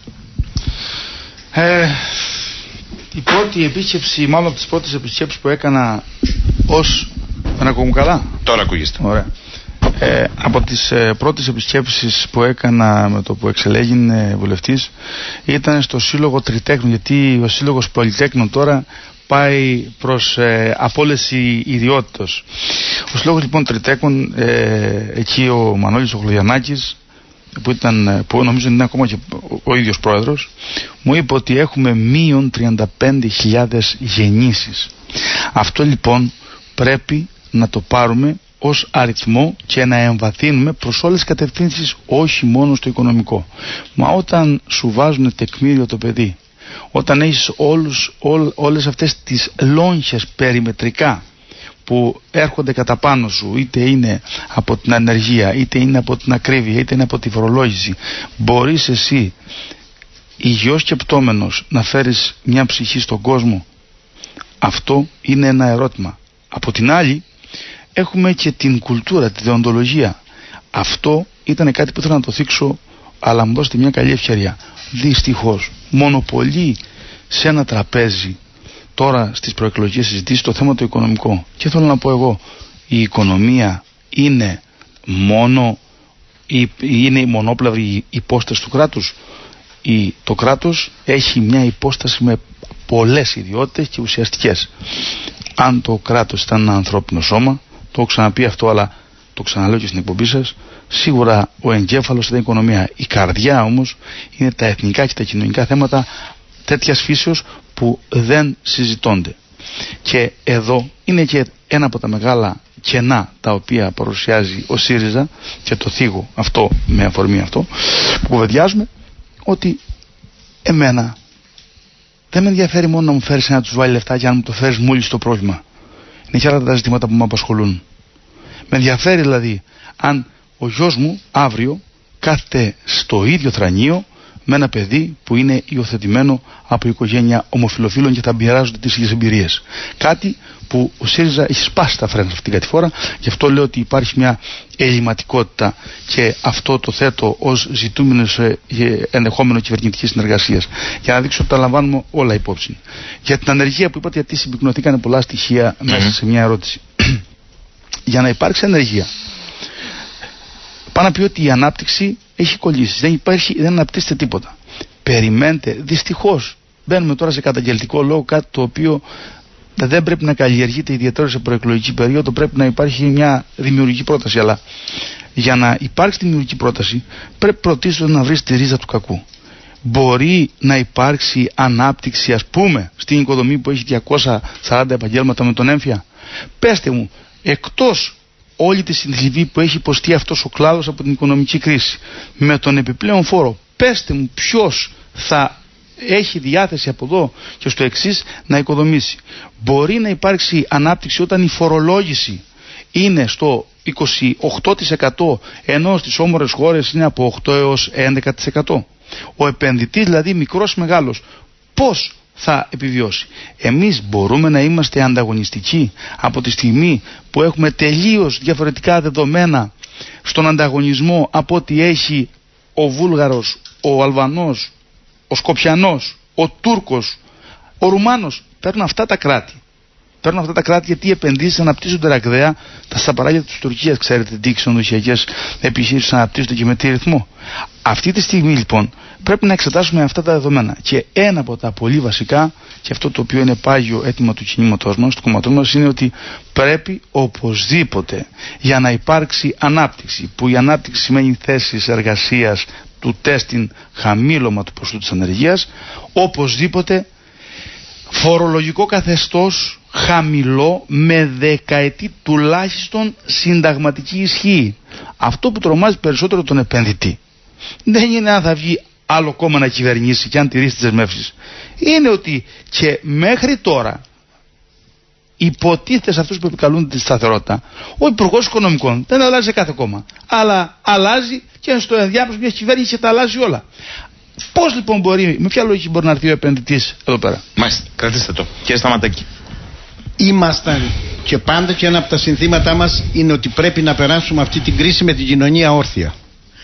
Η πρώτη επίσκεψη, μάλλον από τις πρώτες επισκέψεις που έκανα ως... Δεν ακούγουν καλά? Τώρα ακούγεστε. Ωραία. Από τις πρώτες επισκέψεις που έκανα με το που εξελέγην βουλευτής ήταν στο Σύλλογο Τριτέχνων, γιατί ο Σύλλογος Πολυτέχνων τώρα πάει προς απόλυση ιδιότητος. Ο Σύλλογος λοιπόν Τριτέχνων, εκεί ο Μανώλης ο Χλωδιανάκης, που νομίζω είναι ακόμα και ο ίδιος πρόεδρος, μου είπε ότι έχουμε μείον 35.000 γεννήσεις. Αυτό λοιπόν πρέπει να το πάρουμε ως αριθμό και να εμβαθύνουμε προς όλες τις κατευθύνσεις, όχι μόνο στο οικονομικό. Μα όταν σου βάζουν τεκμήριο το παιδί, όταν έχεις όλες αυτές τις λόγχες περιμετρικά που έρχονται κατά πάνω σου, είτε είναι από την ανεργία, είτε είναι από την ακρίβεια, είτε είναι από τη φορολόγηση, μπορείς εσύ υγιώς σκεπτόμενος να φέρεις μια ψυχή στον κόσμο? Αυτό είναι ένα ερώτημα. Από την άλλη έχουμε και την κουλτούρα, τη δεοντολογία. Αυτό ήταν κάτι που ήθελα να το θίξω, αλλά μου δώσετε μια καλή ευκαιρία. Δυστυχώς μονοπολεί σε ένα τραπέζι τώρα στις προεκλογικές συζητήσεις το θέμα το οικονομικό. Και θέλω να πω εγώ, η οικονομία είναι η μονόπλευρη υπόσταση του κράτους? Το κράτος έχει μια υπόσταση με πολλές ιδιότητες και ουσιαστικές. Αν το κράτος ήταν ένα ανθρώπινο σώμα, το έχω ξαναπεί αυτό, αλλά το ξαναλέω και στην εκπομπή σας, σίγουρα ο εγκέφαλος ήταν η οικονομία. Η καρδιά όμως είναι τα εθνικά και τα κοινωνικά θέματα τέτοιας φύσεως που δεν συζητώνται. Και εδώ είναι και ένα από τα μεγάλα κενά τα οποία παρουσιάζει ο ΣΥΡΙΖΑ, και το θίγω αυτό με αφορμή αυτό που κουβεντιάζουμε, ότι εμένα δεν με ενδιαφέρει μόνο να μου φέρεις να τους βάλει λεφτά και αν μου το φέρεις μόλις το πρόβλημα. Είναι και άλλα τα ζητήματα που με απασχολούν. Με ενδιαφέρει δηλαδή αν ο γιος μου αύριο κάθεται στο ίδιο θρανείο με ένα παιδί που είναι υιοθετημένο από οικογένεια ομοφυλοφίλων και θα μοιράζονται τις ίδιες εμπειρίες. Κάτι που ο ΣΥΡΙΖΑ έχει σπάσει τα φρένα σε αυτήν την κατηφόρα, γι' αυτό λέω ότι υπάρχει μια ελληματικότητα και αυτό το θέτω ως ζητούμενο σε ενδεχόμενο κυβερνητικής συνεργασίας. Για να δείξω ότι τα λαμβάνουμε όλα υπόψη. Για την ανεργία που είπατε, γιατί συμπυκνωθήκανε πολλά στοιχεία μέσα σε μια ερώτηση. Για να υπάρξει ανεργία, πάνω να πει ότι η ανάπτυξη έχει κολλήσει. Δεν αναπτύσσεται τίποτα. Περιμένετε, δυστυχώς. Μπαίνουμε τώρα σε καταγγελτικό λόγο, κάτι το οποίο δεν πρέπει να καλλιεργείται ιδιαίτερα σε προεκλογική περίοδο. Πρέπει να υπάρχει μια δημιουργική πρόταση. Αλλά για να υπάρξει δημιουργική πρόταση, πρέπει πρωτίστως να βρει τη ρίζα του κακού. Μπορεί να υπάρξει ανάπτυξη, ας πούμε, στην οικοδομή που έχει 240 επαγγέλματα με τον έμφυα? Πέστε μου, εκτός όλη τη συνθλιβή που έχει υποστεί αυτός ο κλάδος από την οικονομική κρίση, με τον επιπλέον φόρο, πέστε μου ποιος θα έχει διάθεση από εδώ και στο εξής να οικοδομήσει? Μπορεί να υπάρξει ανάπτυξη όταν η φορολόγηση είναι στο 28%, ενώ στις όμορες χώρες είναι από 8 έως 11%. Ο επενδυτής, δηλαδή μικρός μεγάλος, πώς θα επιβιώσει? Εμείς μπορούμε να είμαστε ανταγωνιστικοί από τη στιγμή που έχουμε τελείως διαφορετικά δεδομένα στον ανταγωνισμό από ό,τι έχει ο Βούλγαρος, ο Αλβανός, ο Σκοπιανός, ο Τούρκος, ο Ρουμάνος? Παίρνουν αυτά τα κράτη. Γιατί οι επενδύσεις αναπτύσσονται ραγδαία. Στα παράλια της Τουρκίας, ξέρετε τι ξενοδοχειακές επιχείρησεις αναπτύσσονται και με τι ρυθμό. Αυτή τη στιγμή λοιπόν πρέπει να εξετάσουμε αυτά τα δεδομένα. Και ένα από τα πολύ βασικά, και αυτό το οποίο είναι πάγιο αίτημα του κινήματός μας, του κομματός μας, είναι ότι πρέπει οπωσδήποτε, για να υπάρξει ανάπτυξη, που η ανάπτυξη σημαίνει θέσεις εργασίας, του τέστην χαμήλωμα του ποσού της ανεργίας, οπωσδήποτε φορολογικό καθεστώς χαμηλό με δεκαετή τουλάχιστον συνταγματική ισχύ. Αυτό που τρομάζει περισσότερο τον επενδυτή δεν είναι αν θα βγει άλλο κόμμα να κυβερνήσει και αν τηρήσει τις δεσμεύσεις. Είναι ότι και μέχρι τώρα υποτίθεται σε αυτούς που επικαλούνται τη σταθερότητα ο Υπουργός Οικονομικών δεν αλλάζει σε κάθε κόμμα, αλλά αλλάζει και στο ενδιάμεσο μια κυβέρνηση και τα αλλάζει όλα. Πώς λοιπόν μπορεί, με ποια λογική μπορεί να έρθει ο επενδυτής εδώ πέρα? Μάλιστα, κρατήστε το. Κύριε Σταματάκη. Ήμασταν και πάντα, και ένα από τα συνθήματά μας είναι ότι πρέπει να περάσουμε αυτή την κρίση με την κοινωνία όρθια.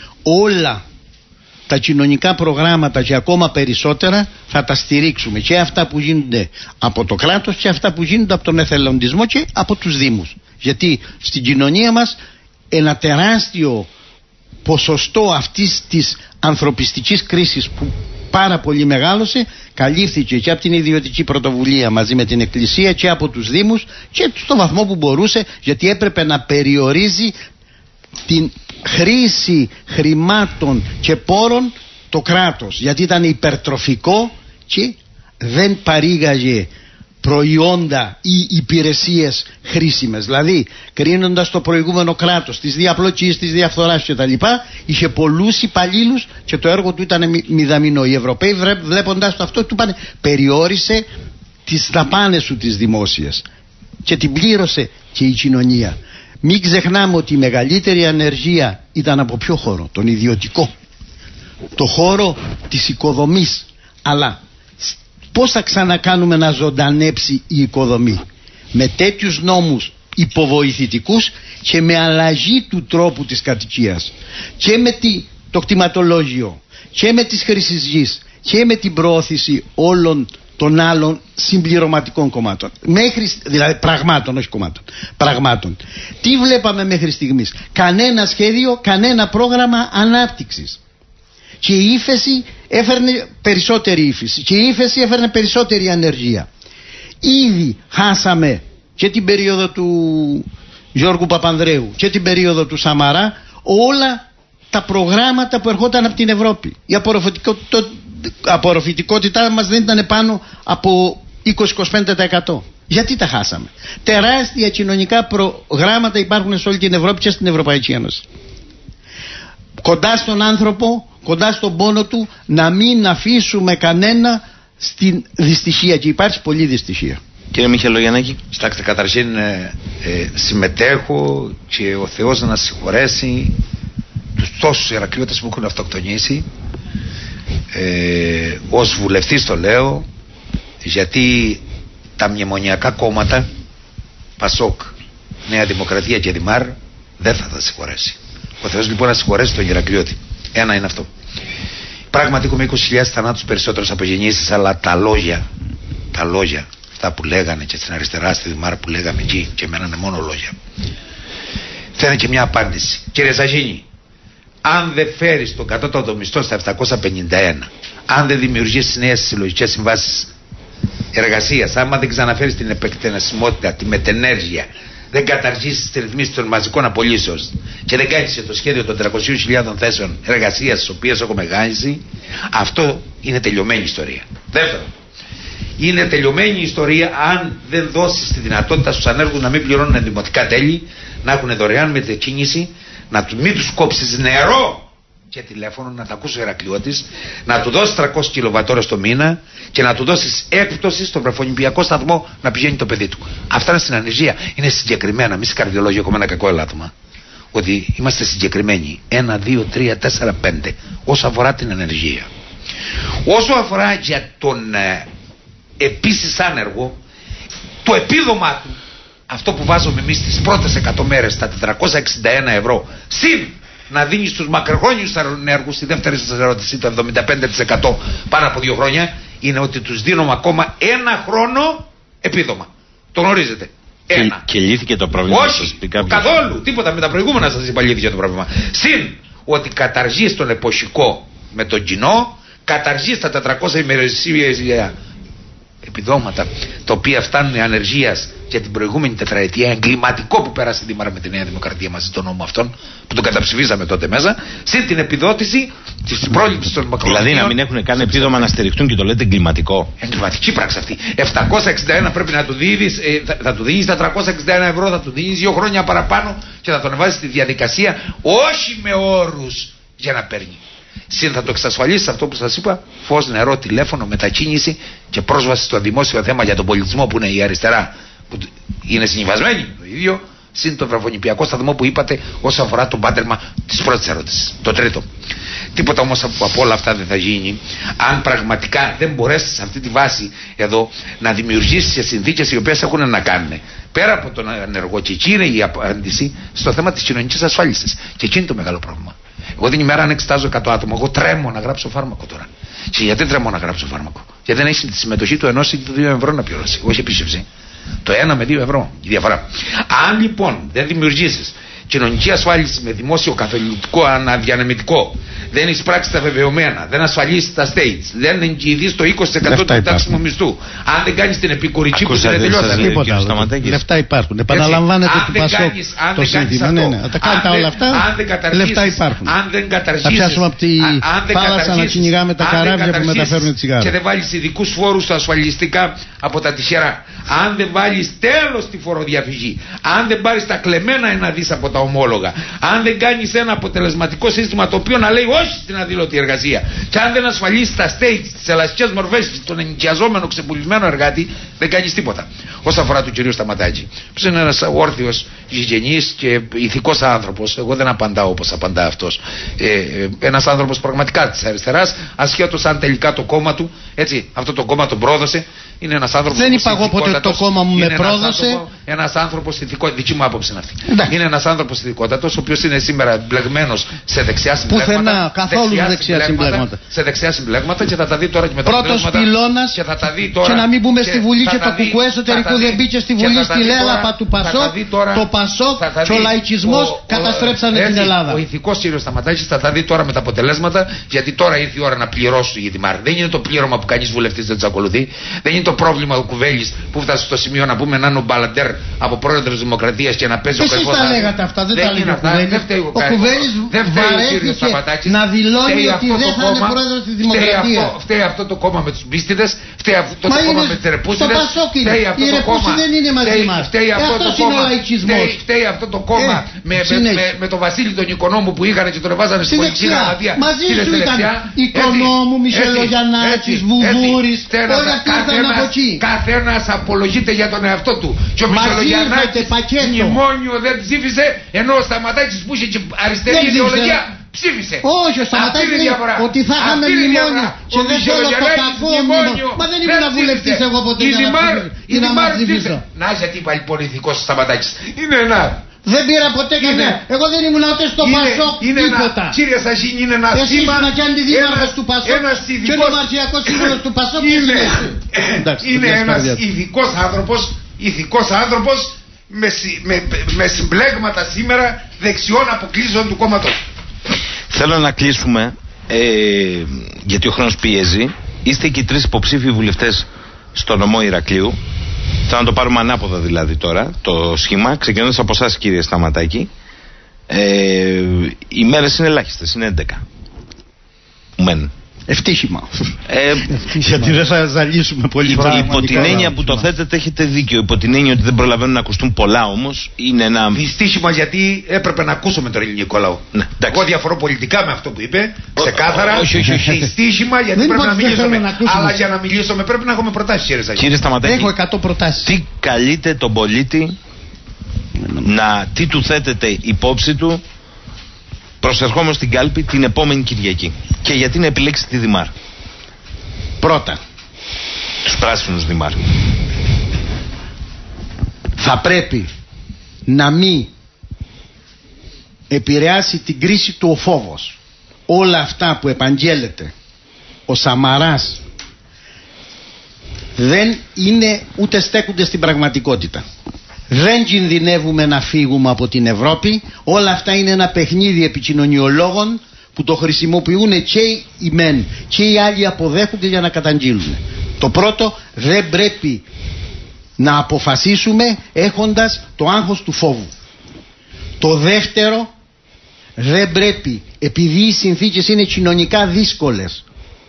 Όλα τα κοινωνικά προγράμματα και ακόμα περισσότερα θα τα στηρίξουμε, και αυτά που γίνονται από το κράτος και αυτά που γίνονται από τον εθελοντισμό και από τους δήμους. Γιατί στην κοινωνία μας ένα τεράστιο ποσοστό αυτής της ανθρωπιστικής κρίσης που πάρα πολύ μεγάλωσε καλύφθηκε και από την ιδιωτική πρωτοβουλία μαζί με την Εκκλησία και από τους Δήμους και στο βαθμό που μπορούσε, γιατί έπρεπε να περιορίζει την χρήση χρημάτων και πόρων το κράτος, γιατί ήταν υπερτροφικό και δεν παρήγαγε προϊόντα ή υπηρεσίες χρήσιμες. Δηλαδή, κρίνοντας το προηγούμενο κράτος της διαπλοκής, της διαφθοράς κτλ., είχε πολλούς υπαλλήλους και το έργο του ήταν μηδαμινό. Οι Ευρωπαίοι, βλέποντας το αυτό, του είπαν περιόρισε τις δαπάνες σου τις δημόσιες, και την πλήρωσε και η κοινωνία. Μην ξεχνάμε ότι η μεγαλύτερη ανεργία ήταν από ποιο χώρο? Τον ιδιωτικό, το χώρο της οικοδομής. Αλλά πώς θα ξανακάνουμε να ζωντανέψει η οικοδομή? Με τέτοιους νόμους υποβοηθητικούς και με αλλαγή του τρόπου της κατοικίας και με το κτηματολόγιο και με τις χρήσεις γης και με την προώθηση όλων των άλλων συμπληρωματικών κομμάτων, δηλαδή πραγμάτων, όχι κομμάτων, πραγμάτων. Τι βλέπαμε μέχρι στιγμής? Κανένα σχέδιο, κανένα πρόγραμμα ανάπτυξης. Και η ύφεση έφερνε περισσότερη ύφεση και η ύφεση έφερνε περισσότερη ανεργία. Ήδη χάσαμε και την περίοδο του Γιώργου Παπανδρέου και την περίοδο του Σαμαρά όλα τα προγράμματα που ερχόταν από την Ευρώπη. Η απορροφητικότητά μας δεν ήταν πάνω από 20-25%. Γιατί τα χάσαμε? Τεράστια κοινωνικά προγράμματα υπάρχουν σε όλη την Ευρώπη και στην Ευρωπαϊκή Ένωση. Κοντά στον άνθρωπο, κοντά στον πόνο του, να μην αφήσουμε κανένα στην δυστυχία, και υπάρχει πολλή δυστυχία. Κύριε Μιχελογιαννάκη. Κοιτάξτε, καταρχήν συμμετέχω και ο Θεός να συγχωρέσει τους τόσους Ηρακλειώτες που έχουν αυτοκτονήσει. Ως βουλευτής το λέω, γιατί τα μνημονιακά κόμματα Πασόκ, Νέα Δημοκρατία και Δημάρ δεν θα τα συγχωρέσει. Ο Θεός λοιπόν να συγχωρέσει τον Ηρακλειώτη. Ένα είναι αυτό. Πράγματι έχουμε 20.000 θανάτους περισσότερους από γεννήσεις, αλλά τα λόγια αυτά που λέγανε και στην αριστερά στη Δημάρ που λέγαμε εκεί, και εμένα είναι μόνο λόγια. Θα είναι και μια απάντηση. Κύριε Ζαγίνη, αν δεν φέρεις τον κατώτατο μισθό στα 751, αν δεν δημιουργήσεις νέες συλλογικές συμβάσεις εργασίας, άμα δεν ξαναφέρεις την επεκτενασιμότητα, τη μετενέργεια, δεν καταργήσεις τις ρυθμίσεις των μαζικών απολύσεων και δεν κάνεις το σχέδιο των 300.000 θέσεων εργασίας τις οποίες έχουμε γάνησει, αυτό είναι τελειωμένη ιστορία. Δεύτερον, είναι τελειωμένη η ιστορία αν δεν δώσεις τη δυνατότητα στους ανέργους να μην πληρώνουν δημοτικά τέλη, να έχουν δωρεάν μετακίνηση, να μην τους κόψεις νερό και τηλέφωνο, να τα ακούσει ο Ηρακλειώτης, να του δώσεις 300 κιλοβατόρες το μήνα και να του δώσεις έκπτωση στον βρεφονιπιακό σταθμό να πηγαίνει το παιδί του. Αυτά είναι στην ανεργία. Είναι συγκεκριμένα. Μη είσαι καρδιολόγοι, έχουμε ένα κακό ελάττωμα. Ότι είμαστε συγκεκριμένοι. 1, 2, 3, 4, 5. Όσο αφορά την ανεργία. Όσο αφορά για τον επίσης άνεργο, το επίδομά του, αυτό που βάζουμε εμείς τις πρώτες 100 μέρες, τα 461 ευρώ, συν να δίνει στους μακροχρόνιους ανέργους, στη δεύτερη σας ερώτηση, το 75% πάνω από 2 χρόνια, είναι ότι τους δίνουμε ακόμα 1 χρόνο επίδομα. Το γνωρίζετε. Και λύθηκε το πρόβλημα. Όχι, καθόλου. Τίποτα με τα προηγούμενα σας είπα λύθηκε το πρόβλημα. Συν ότι καταργείς τον εποχικό με τον κοινό, καταργείς τα 400 ημερησία επιδόματα, τα οποία φτάνουν ανεργίας για την προηγούμενη τετραετία, εγκληματικό που πέρασε δήμαρα με τη Νέα Δημοκρατία μαζί τον νόμο αυτόν, που τον καταψηφίσαμε τότε μέσα, συν την επιδότηση της πρόληψης των μακροχρόνιων. Δηλαδή να μην έχουν καν επίδομα να στηριχτούν και το λέτε εγκληματικό. Εγκληματική πράξη αυτή. 761 πρέπει να του δίνεις, θα του δίνεις τα 361 ευρώ, θα του δίνεις 2 χρόνια παραπάνω και θα τον βάζεις στη διαδικασία, όχι με όρους για να παίρνει. Συν θα το εξασφαλίσεις αυτό που σας είπα, φως, νερό, τηλέφωνο, μετακίνηση και πρόσβαση στο δημόσιο θέμα για τον πολιτισμό που είναι η αριστερά, που είναι συμβασμένη το ίδιο, συν το βρεφονιπιακό σταθμό που είπατε όσον αφορά το πάντρεμα της πρώτης ερώτησης. Το τρίτο. Τίποτα όμως από όλα αυτά δεν θα γίνει αν πραγματικά δεν μπορέσεις σε αυτή τη βάση εδώ να δημιουργήσεις συνθήκες οι οποίες έχουν να κάνουν πέρα από τον ανεργό, και εκεί είναι η απάντηση στο θέμα της κοινωνικής ασφάλισης. Και εκεί είναι το μεγάλο πρόβλημα. Εγώ την ημέρα αν εξετάζω 100 άτομα, εγώ τρέμω να γράψω φάρμακο τώρα. Και γιατί τρέμω να γράψω φάρμακο? Γιατί δεν έχει τη συμμετοχή του 1 ή του 2 ευρώ να πληρώσει. Όχι επίσκεψη. Το 1 με 2 ευρώ η διαφορά. Αν λοιπόν δεν δημιουργήσεις κοινωνική ασφάλιση με δημόσιο καθολικό αναδιανεμητικό, δεν εισπράξεις τα βεβαιωμένα, δεν ασφαλίσεις τα states, δεν εγγυηθείς το 20% του εντάξιμου μισθού, αν δεν κάνεις την επικουρική που δεν τελειώσατε. Λεφτά υπάρχουν. Επαναλαμβάνετε του Πασόκ το σύνθημα. Τα κάνετε όλα αυτά. Λεφτά υπάρχουν. Αν δεν καταργήσεις, θα πιάσουμε από τη θάλασσα να κυνηγάμε τα καράβια που μεταφέρουν τσιγάρα. Και δεν βάλεις ειδικούς φόρους στα ασφαλιστικά από τα τυχερά. Αν δεν βάλεις τέλος στη φοροδιαφυγή. Αν δεν πάρεις τα κλεμμένα 1 δις από τα ομόλογα. Αν δεν κάνεις ένα αποτελεσματικό σύστημα το οποίο να λέει όχι στην αδήλωτη εργασία. Και αν δεν ασφαλίσεις τα states, τις ελαστικές μορφές, τον ενοικιαζόμενο ξεπουλισμένο εργάτη, δεν κάνεις τίποτα. Όσον αφορά τον κύριο Σταματάκη, που είναι ένας όρθιος, γηγενής και ηθικός άνθρωπος, εγώ δεν απαντάω όπως απαντά αυτός. Ένας άνθρωπος πραγματικά της αριστεράς, ασχέτως αν τελικά το κόμμα του, έτσι, αυτό το κόμμα τον πρόδωσε. Είναι ένας άνθρωπος. Δεν είπα εγώ ποτέ το κόμμα μου με πρόδωσε. Ένας άνθρωπος ηθικός, δική μου άποψη είναι αυτή. Είναι ένας άνθρωπος ηθικότατος, ο οποίος είναι σήμερα μπλεγμένος σε δεξιά συμπλέγματα. Πουθενά, καθόλου δεξιά συμπλέγματα. Σε δεξιά συμπλέγματα και θα τα δει τώρα και με τα πρώτος πυλώνας και θα τα δει τώρα. Και να μην μπούμε στη Βουλή και το κουκουέ εσωτερικού δεν μπήκε στη Βουλή στη λέλαπα του Πασόκ. Το Πασόκ και ο λαϊκισμός καταστρέψανε την Ελλάδα. Ο ηθικός κύριος Σταματάκης θα τα δει τώρα με τα αποτελέσματα, γιατί τώρα ήρθε η ώρα να πληρώσει για τη ΜΑΡ. Δεν είναι το πλήρωμα που κανείς βουλευτής δεν τους ακολουθεί. Δεν είναι το πρόβλημα του Κουβέλης που φτάσει στο σημείο να πούμε να είναι ο Μπαλαντέρ από πρόεδρος Δημοκρατίας και να παίζει ο Καϊφός. Εσείς τα λέγατε αυτά, δεν τα λέγατε. Ο Κουβέλης βαρέθηκε να δηλώνει ότι δεν θα είναι πρόεδρος της Δημοκρατίας. Φταίει αυτό το κόμμα με τους μπίστιδες, φταίει αυτό το κόμμα με τις ρεπούσιδες. Στο Πασόκ είναι. Οι ρεπούσιδες δεν είναι μαζί μας. Αυτός είναι ο λαϊκισμός. Φταίει αυτό το κόμμα με τον Βασίλη τον Οικονόμου που είχαν και τον εβάζανε στην πολιτική γραμματεία. Μαζί σου ήταν Οικονόμου, Μισελογιαννάκης, Βουδούρης. Όλοι αυτοί ήρθαν από εκεί. Καθένας απολογείται για τον εαυτό του. Και ο Μισελογιαννάκης μνημόνιο δεν ψήφισε, ενώ ο Σταματάκης που είχε και αριστερή ιδεολογία ψήφισε. Όχι, ο Σταματάκης λέει ότι θα είχαμε μνημόνιο και δεν θέλω το κακό μνημόνιο. Μα δεν ήμουν βουλευτής εγώ ποτέ για να μας ψήφισε. Να γιατί είπα λοιπόν ηθικός ο Σταματάκης. Είναι ένα. Δεν πήρα ποτέ κανένα. Εγώ δεν ήμουν ούτε στο Πασόκ τίποτα. Κύριε Σαγίνη, είναι ένα θύμα. Εσύ ήσουν και αντιδήμαρχος του Πασόκ και ο μαρχιακός σύμβολος του Πασόκ. Είναι ένας ηθικός άνθρωπος με συμπλέγματα σήμερα δεξιών αποκλήσεων του κόμματος. Θέλω να κλείσουμε, γιατί ο χρόνος πιέζει. Είστε και οι 3 υποψήφιοι βουλευτές στο νομό Ηρακλείου. Θέλω να το πάρουμε ανάποδα δηλαδή τώρα το σχήμα, ξεκινώντας από εσάς κύριε Σταματάκη. Οι μέρες είναι ελάχιστες, είναι 11. Μεν. Ευτύχημα. Γιατί δεν θα ζαλίσουμε πολύ. Υπό την έννοια που το θέτετε έχετε δίκιο. Υπό την έννοια ότι δεν προλαβαίνουν να ακουστούν πολλά όμως, είναι ένα. Δυστύχημα, γιατί έπρεπε να ακούσουμε τον ελληνικό λαό. Ναι, εγώ διαφορώ πολιτικά με αυτό που είπε. Ξεκάθαρα. Όχι. Δυστύχημα, γιατί πρέπει να μιλήσουμε. Αλλά για να μιλήσουμε πρέπει να έχουμε προτάσεις, κύριε Σταματάκη. Έχω 100 προτάσεις. Τι καλείτε τον πολίτη τι του θέτετε υπόψη του προσερχόμενος στην κάλπη την επόμενη Κυριακή, και γιατί να επιλέξει τη Δημάρ? Πρώτα, τους πράσινους Δημάρ. Θα πρέπει να μην επηρεάσει την κρίση του ο φόβος. Όλα αυτά που επαγγέλλεται ο Σαμαράς δεν είναι, ούτε στέκονται στην πραγματικότητα. Δεν κινδυνεύουμε να φύγουμε από την Ευρώπη. Όλα αυτά είναι ένα παιχνίδι επικοινωνιολόγων που το χρησιμοποιούν και οι μεν και οι άλλοι αποδέχονται για να καταγγείλουν. Το πρώτο, δεν πρέπει να αποφασίσουμε έχοντας το άγχος του φόβου. Το δεύτερο, δεν πρέπει, επειδή οι συνθήκες είναι κοινωνικά δύσκολες,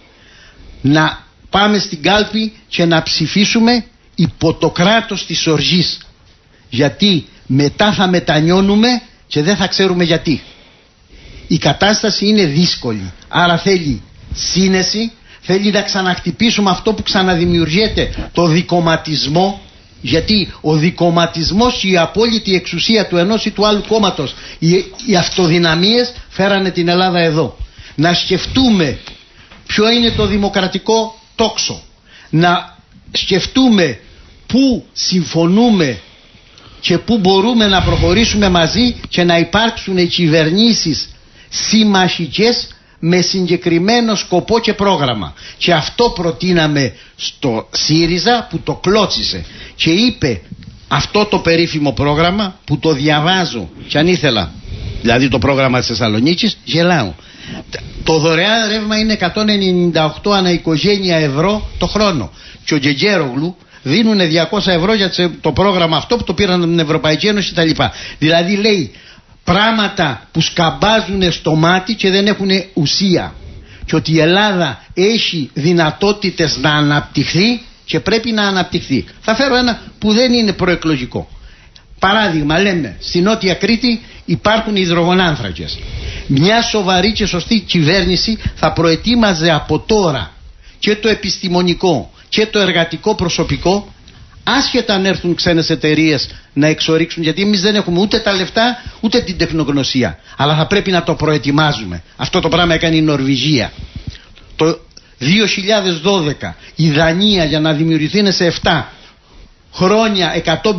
να πάμε στην κάλπη και να ψηφίσουμε υπό το κράτος της οργής. Γιατί μετά θα μετανιώνουμε και δεν θα ξέρουμε γιατί. Η κατάσταση είναι δύσκολη. Άρα θέλει σύνεση, θέλει να ξαναχτυπήσουμε αυτό που ξαναδημιουργείται, το δικομματισμό. Γιατί ο δικομματισμός, η απόλυτη εξουσία του ενός ή του άλλου κόμματος, οι αυτοδυναμίες φέρανε την Ελλάδα εδώ. Να σκεφτούμε ποιο είναι το δημοκρατικό τόξο. Να σκεφτούμε πού συμφωνούμε και πού μπορούμε να προχωρήσουμε μαζί και να υπάρξουν οι κυβερνήσεις συμμαχικές με συγκεκριμένο σκοπό και πρόγραμμα. Και αυτό προτείναμε στο ΣΥΡΙΖΑ που το κλώτσισε και είπε αυτό το περίφημο πρόγραμμα που το διαβάζω και αν ήθελα, δηλαδή το πρόγραμμα της Θεσσαλονίκης, γελάω. Το δωρεάν ρεύμα είναι 198 ανά οικογένεια ευρώ το χρόνο και ο Τζετζέρογλου δίνουν 200 ευρώ για το πρόγραμμα αυτό που το πήραν από την Ευρωπαϊκή Ένωση κτλ. Δηλαδή λέει πράγματα που σκαμπάζουν στο μάτι και δεν έχουν ουσία, και ότι η Ελλάδα έχει δυνατότητες να αναπτυχθεί και πρέπει να αναπτυχθεί. Θα φέρω ένα που δεν είναι προεκλογικό. Παράδειγμα, λέμε στη Νότια Κρήτη υπάρχουν υδρογονάνθρακες. Μια σοβαρή και σωστή κυβέρνηση θα προετοίμαζε από τώρα και το επιστημονικό και το εργατικό προσωπικό, άσχετα αν έρθουν ξένες εταιρείες να εξορίξουν, γιατί εμείς δεν έχουμε ούτε τα λεφτά ούτε την τεχνογνωσία, αλλά θα πρέπει να το προετοιμάζουμε. Αυτό το πράγμα έκανε η Νορβηγία. Το 2012 η Δανία, για να δημιουργηθεί σε 7 χρόνια 150.000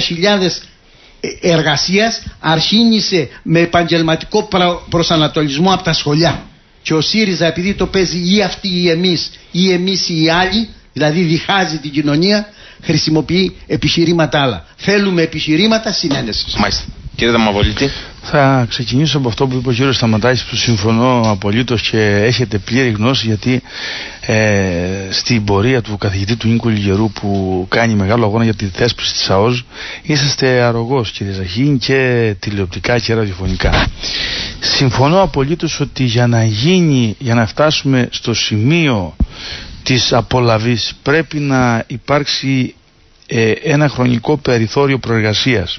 εργασίας, αρχίνησε με επαγγελματικό προσανατολισμό από τα σχολιά. Και ο ΣΥΡΙΖΑ, επειδή το παίζει ή αυτοί ή εμείς ή οι άλλοι, δηλαδή διχάζει την κοινωνία, χρησιμοποιεί επιχειρήματα άλλα. Θέλουμε επιχειρήματα συνένεσης. Μάλιστα. Κύριε Δαμαβολίτη. Θα ξεκινήσω από αυτό που είπε ο κύριος Σταματάκης, που συμφωνώ απολύτως και έχετε πλήρη γνώση, γιατί στην πορεία του καθηγητή του Νίκου Λιγερού που κάνει μεγάλο αγώνα για τη θέσπιση της ΑΟΣ, είσαστε αρρωγός κύριε Ζαχίν, και τηλεοπτικά και ραδιοφωνικά. Συμφωνώ απολύτως ότι για να φτάσουμε στο σημείο της απολαβής πρέπει να υπάρξει ένα χρονικό περιθώριο προεργασίας.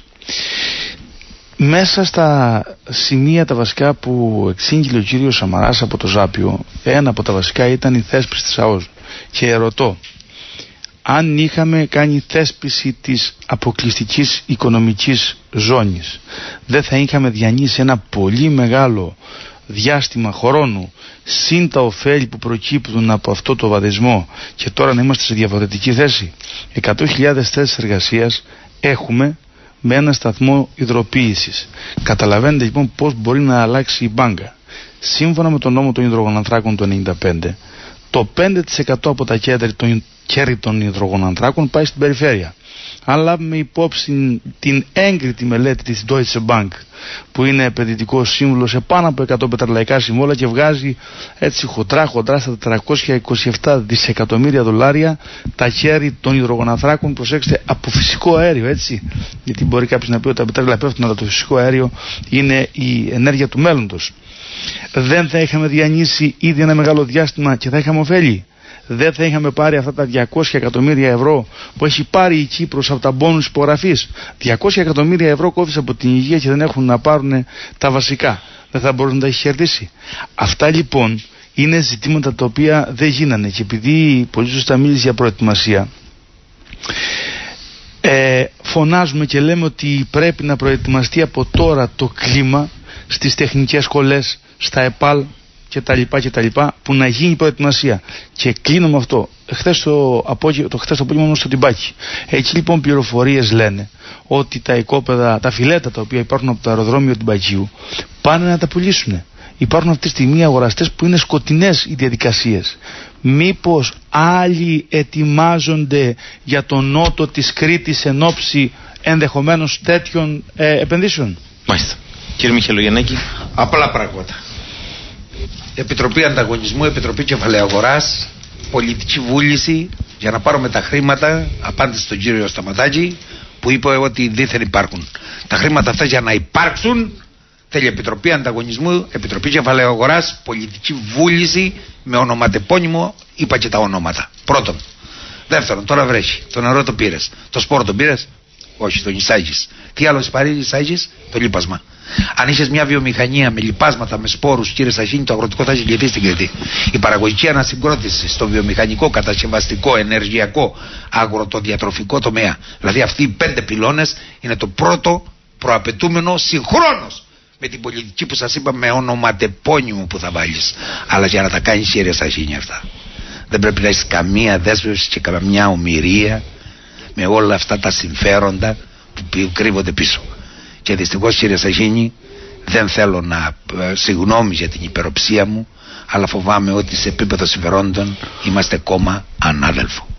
Μέσα στα σημεία τα βασικά που εξήγηλε ο κύριος Σαμαράς από το Ζάπιο, ένα από τα βασικά ήταν η θέσπιση της ΑΟΣ. Και ρωτώ, αν είχαμε κάνει θέσπιση της αποκλειστικής οικονομικής ζώνης, δεν θα είχαμε διανύσει ένα πολύ μεγάλο διάστημα χρόνου, συν τα ωφέλη που προκύπτουν από αυτό το βαδισμό, και τώρα να είμαστε σε διαφορετική θέση? 100.000 θέσεις εργασίας έχουμε με ένα σταθμό υδροποίησης. Καταλαβαίνετε λοιπόν πώς μπορεί να αλλάξει η μπάνκα. Σύμφωνα με τον νόμο των υδρογονανθράκων του 1995, το 5% από τα κέρδη των υδρογονανθράκων πάει στην περιφέρεια. Αν λάβουμε υπόψη την έγκριτη μελέτη της Deutsche Bank, που είναι επενδυτικό σύμβουλο σε πάνω από 100 πετρελαϊκά συμβόλαια και βγάζει έτσι χοντρά στα 427 δισεκατομμύρια δολάρια τα κέρδη των υδρογονανθράκων, προσέξτε, από φυσικό αέριο, έτσι. Γιατί μπορεί κάποιος να πει ότι τα πετρέλαια πέφτουν, αλλά το φυσικό αέριο είναι η ενέργεια του μέλλοντος. Δεν θα είχαμε διανύσει ήδη ένα μεγάλο διάστημα και θα είχαμε ωφέλη? Δεν θα είχαμε πάρει αυτά τα 200 εκατομμύρια ευρώ που έχει πάρει η Κύπρος από τα μπόνους υπογραφής? 200 εκατομμύρια ευρώ κόβεις από την υγεία και δεν έχουν να πάρουν τα βασικά. Δεν θα μπορούν να τα έχει κερδίσει? Αυτά λοιπόν είναι ζητήματα τα οποία δεν γίνανε, και επειδή πολύ σωστά μίλησε για προετοιμασία, φωνάζουμε και λέμε ότι πρέπει να προετοιμαστεί από τώρα το κλίμα στις τεχνικές σχολές, στα ΕΠΑΛ και τα λοιπά, που να γίνει η προετοιμασία. Και κλείνω με αυτό. Χθες το απόγευμα ήμουν στο Τιμπάκι. Εκεί λοιπόν πληροφορίες λένε ότι τα οικόπεδα, τα φιλέτα τα οποία υπάρχουν από το αεροδρόμιο Τιμπακίου, πάνε να τα πουλήσουν. Υπάρχουν αυτή τη στιγμή αγοραστές που είναι σκοτεινές οι διαδικασίες. Μήπως άλλοι ετοιμάζονται για τον νότο της Κρήτης εν ώψη ενδεχομένως τέτοιων επενδύσεων? Μάλιστα. Κύριε Μιχελογεννάκη. Απλά πράγματα. Επιτροπή Ανταγωνισμού, Επιτροπή Κεφαλαίου Αγοράς, πολιτική βούληση για να πάρουμε τα χρήματα. Απάντηση στον κύριο Σταματάκη που είπε ότι δήθεν υπάρχουν. Τα χρήματα αυτά για να υπάρξουν θέλει Επιτροπή Ανταγωνισμού, Επιτροπή Κεφαλαίου Αγοράς, πολιτική βούληση με ονοματεπώνυμο. Είπα και τα ονόματα. Πρώτον. Δεύτερον, τώρα βρέχει. Το νερό το πήρες. Το σπόρο το πήρες? Όχι, τον εισάγεις. Τι άλλο εισάγεις? Το λίπασμα. Αν είχες μια βιομηχανία με λιπάσματα, με σπόρους, κύριε Σαχίνη, το αγροτικό θα έχει λυθεί στην Κρήτη. Η παραγωγική ανασυγκρότηση στο βιομηχανικό, κατασκευαστικό, ενεργειακό, αγροτοδιατροφικό τομέα, δηλαδή αυτοί οι 5 πυλώνες είναι το πρώτο προαπαιτούμενο συγχρόνως με την πολιτική που σας είπα, με ονοματεπώνυμο που θα βάλεις. Αλλά για να τα κάνεις, κύριε Σαχίνη, αυτά δεν πρέπει να έχεις καμία δέσμευση και καμιά ομηρία με όλα αυτά τα συμφέροντα που κρύβονται πίσω. Και δυστυχώς, κύριε Σαχίνη, δεν θέλω να συγγνώμη για την υπεροψία μου, αλλά φοβάμαι ότι σε επίπεδο συμφερόντων είμαστε κόμμα ανάδελφο.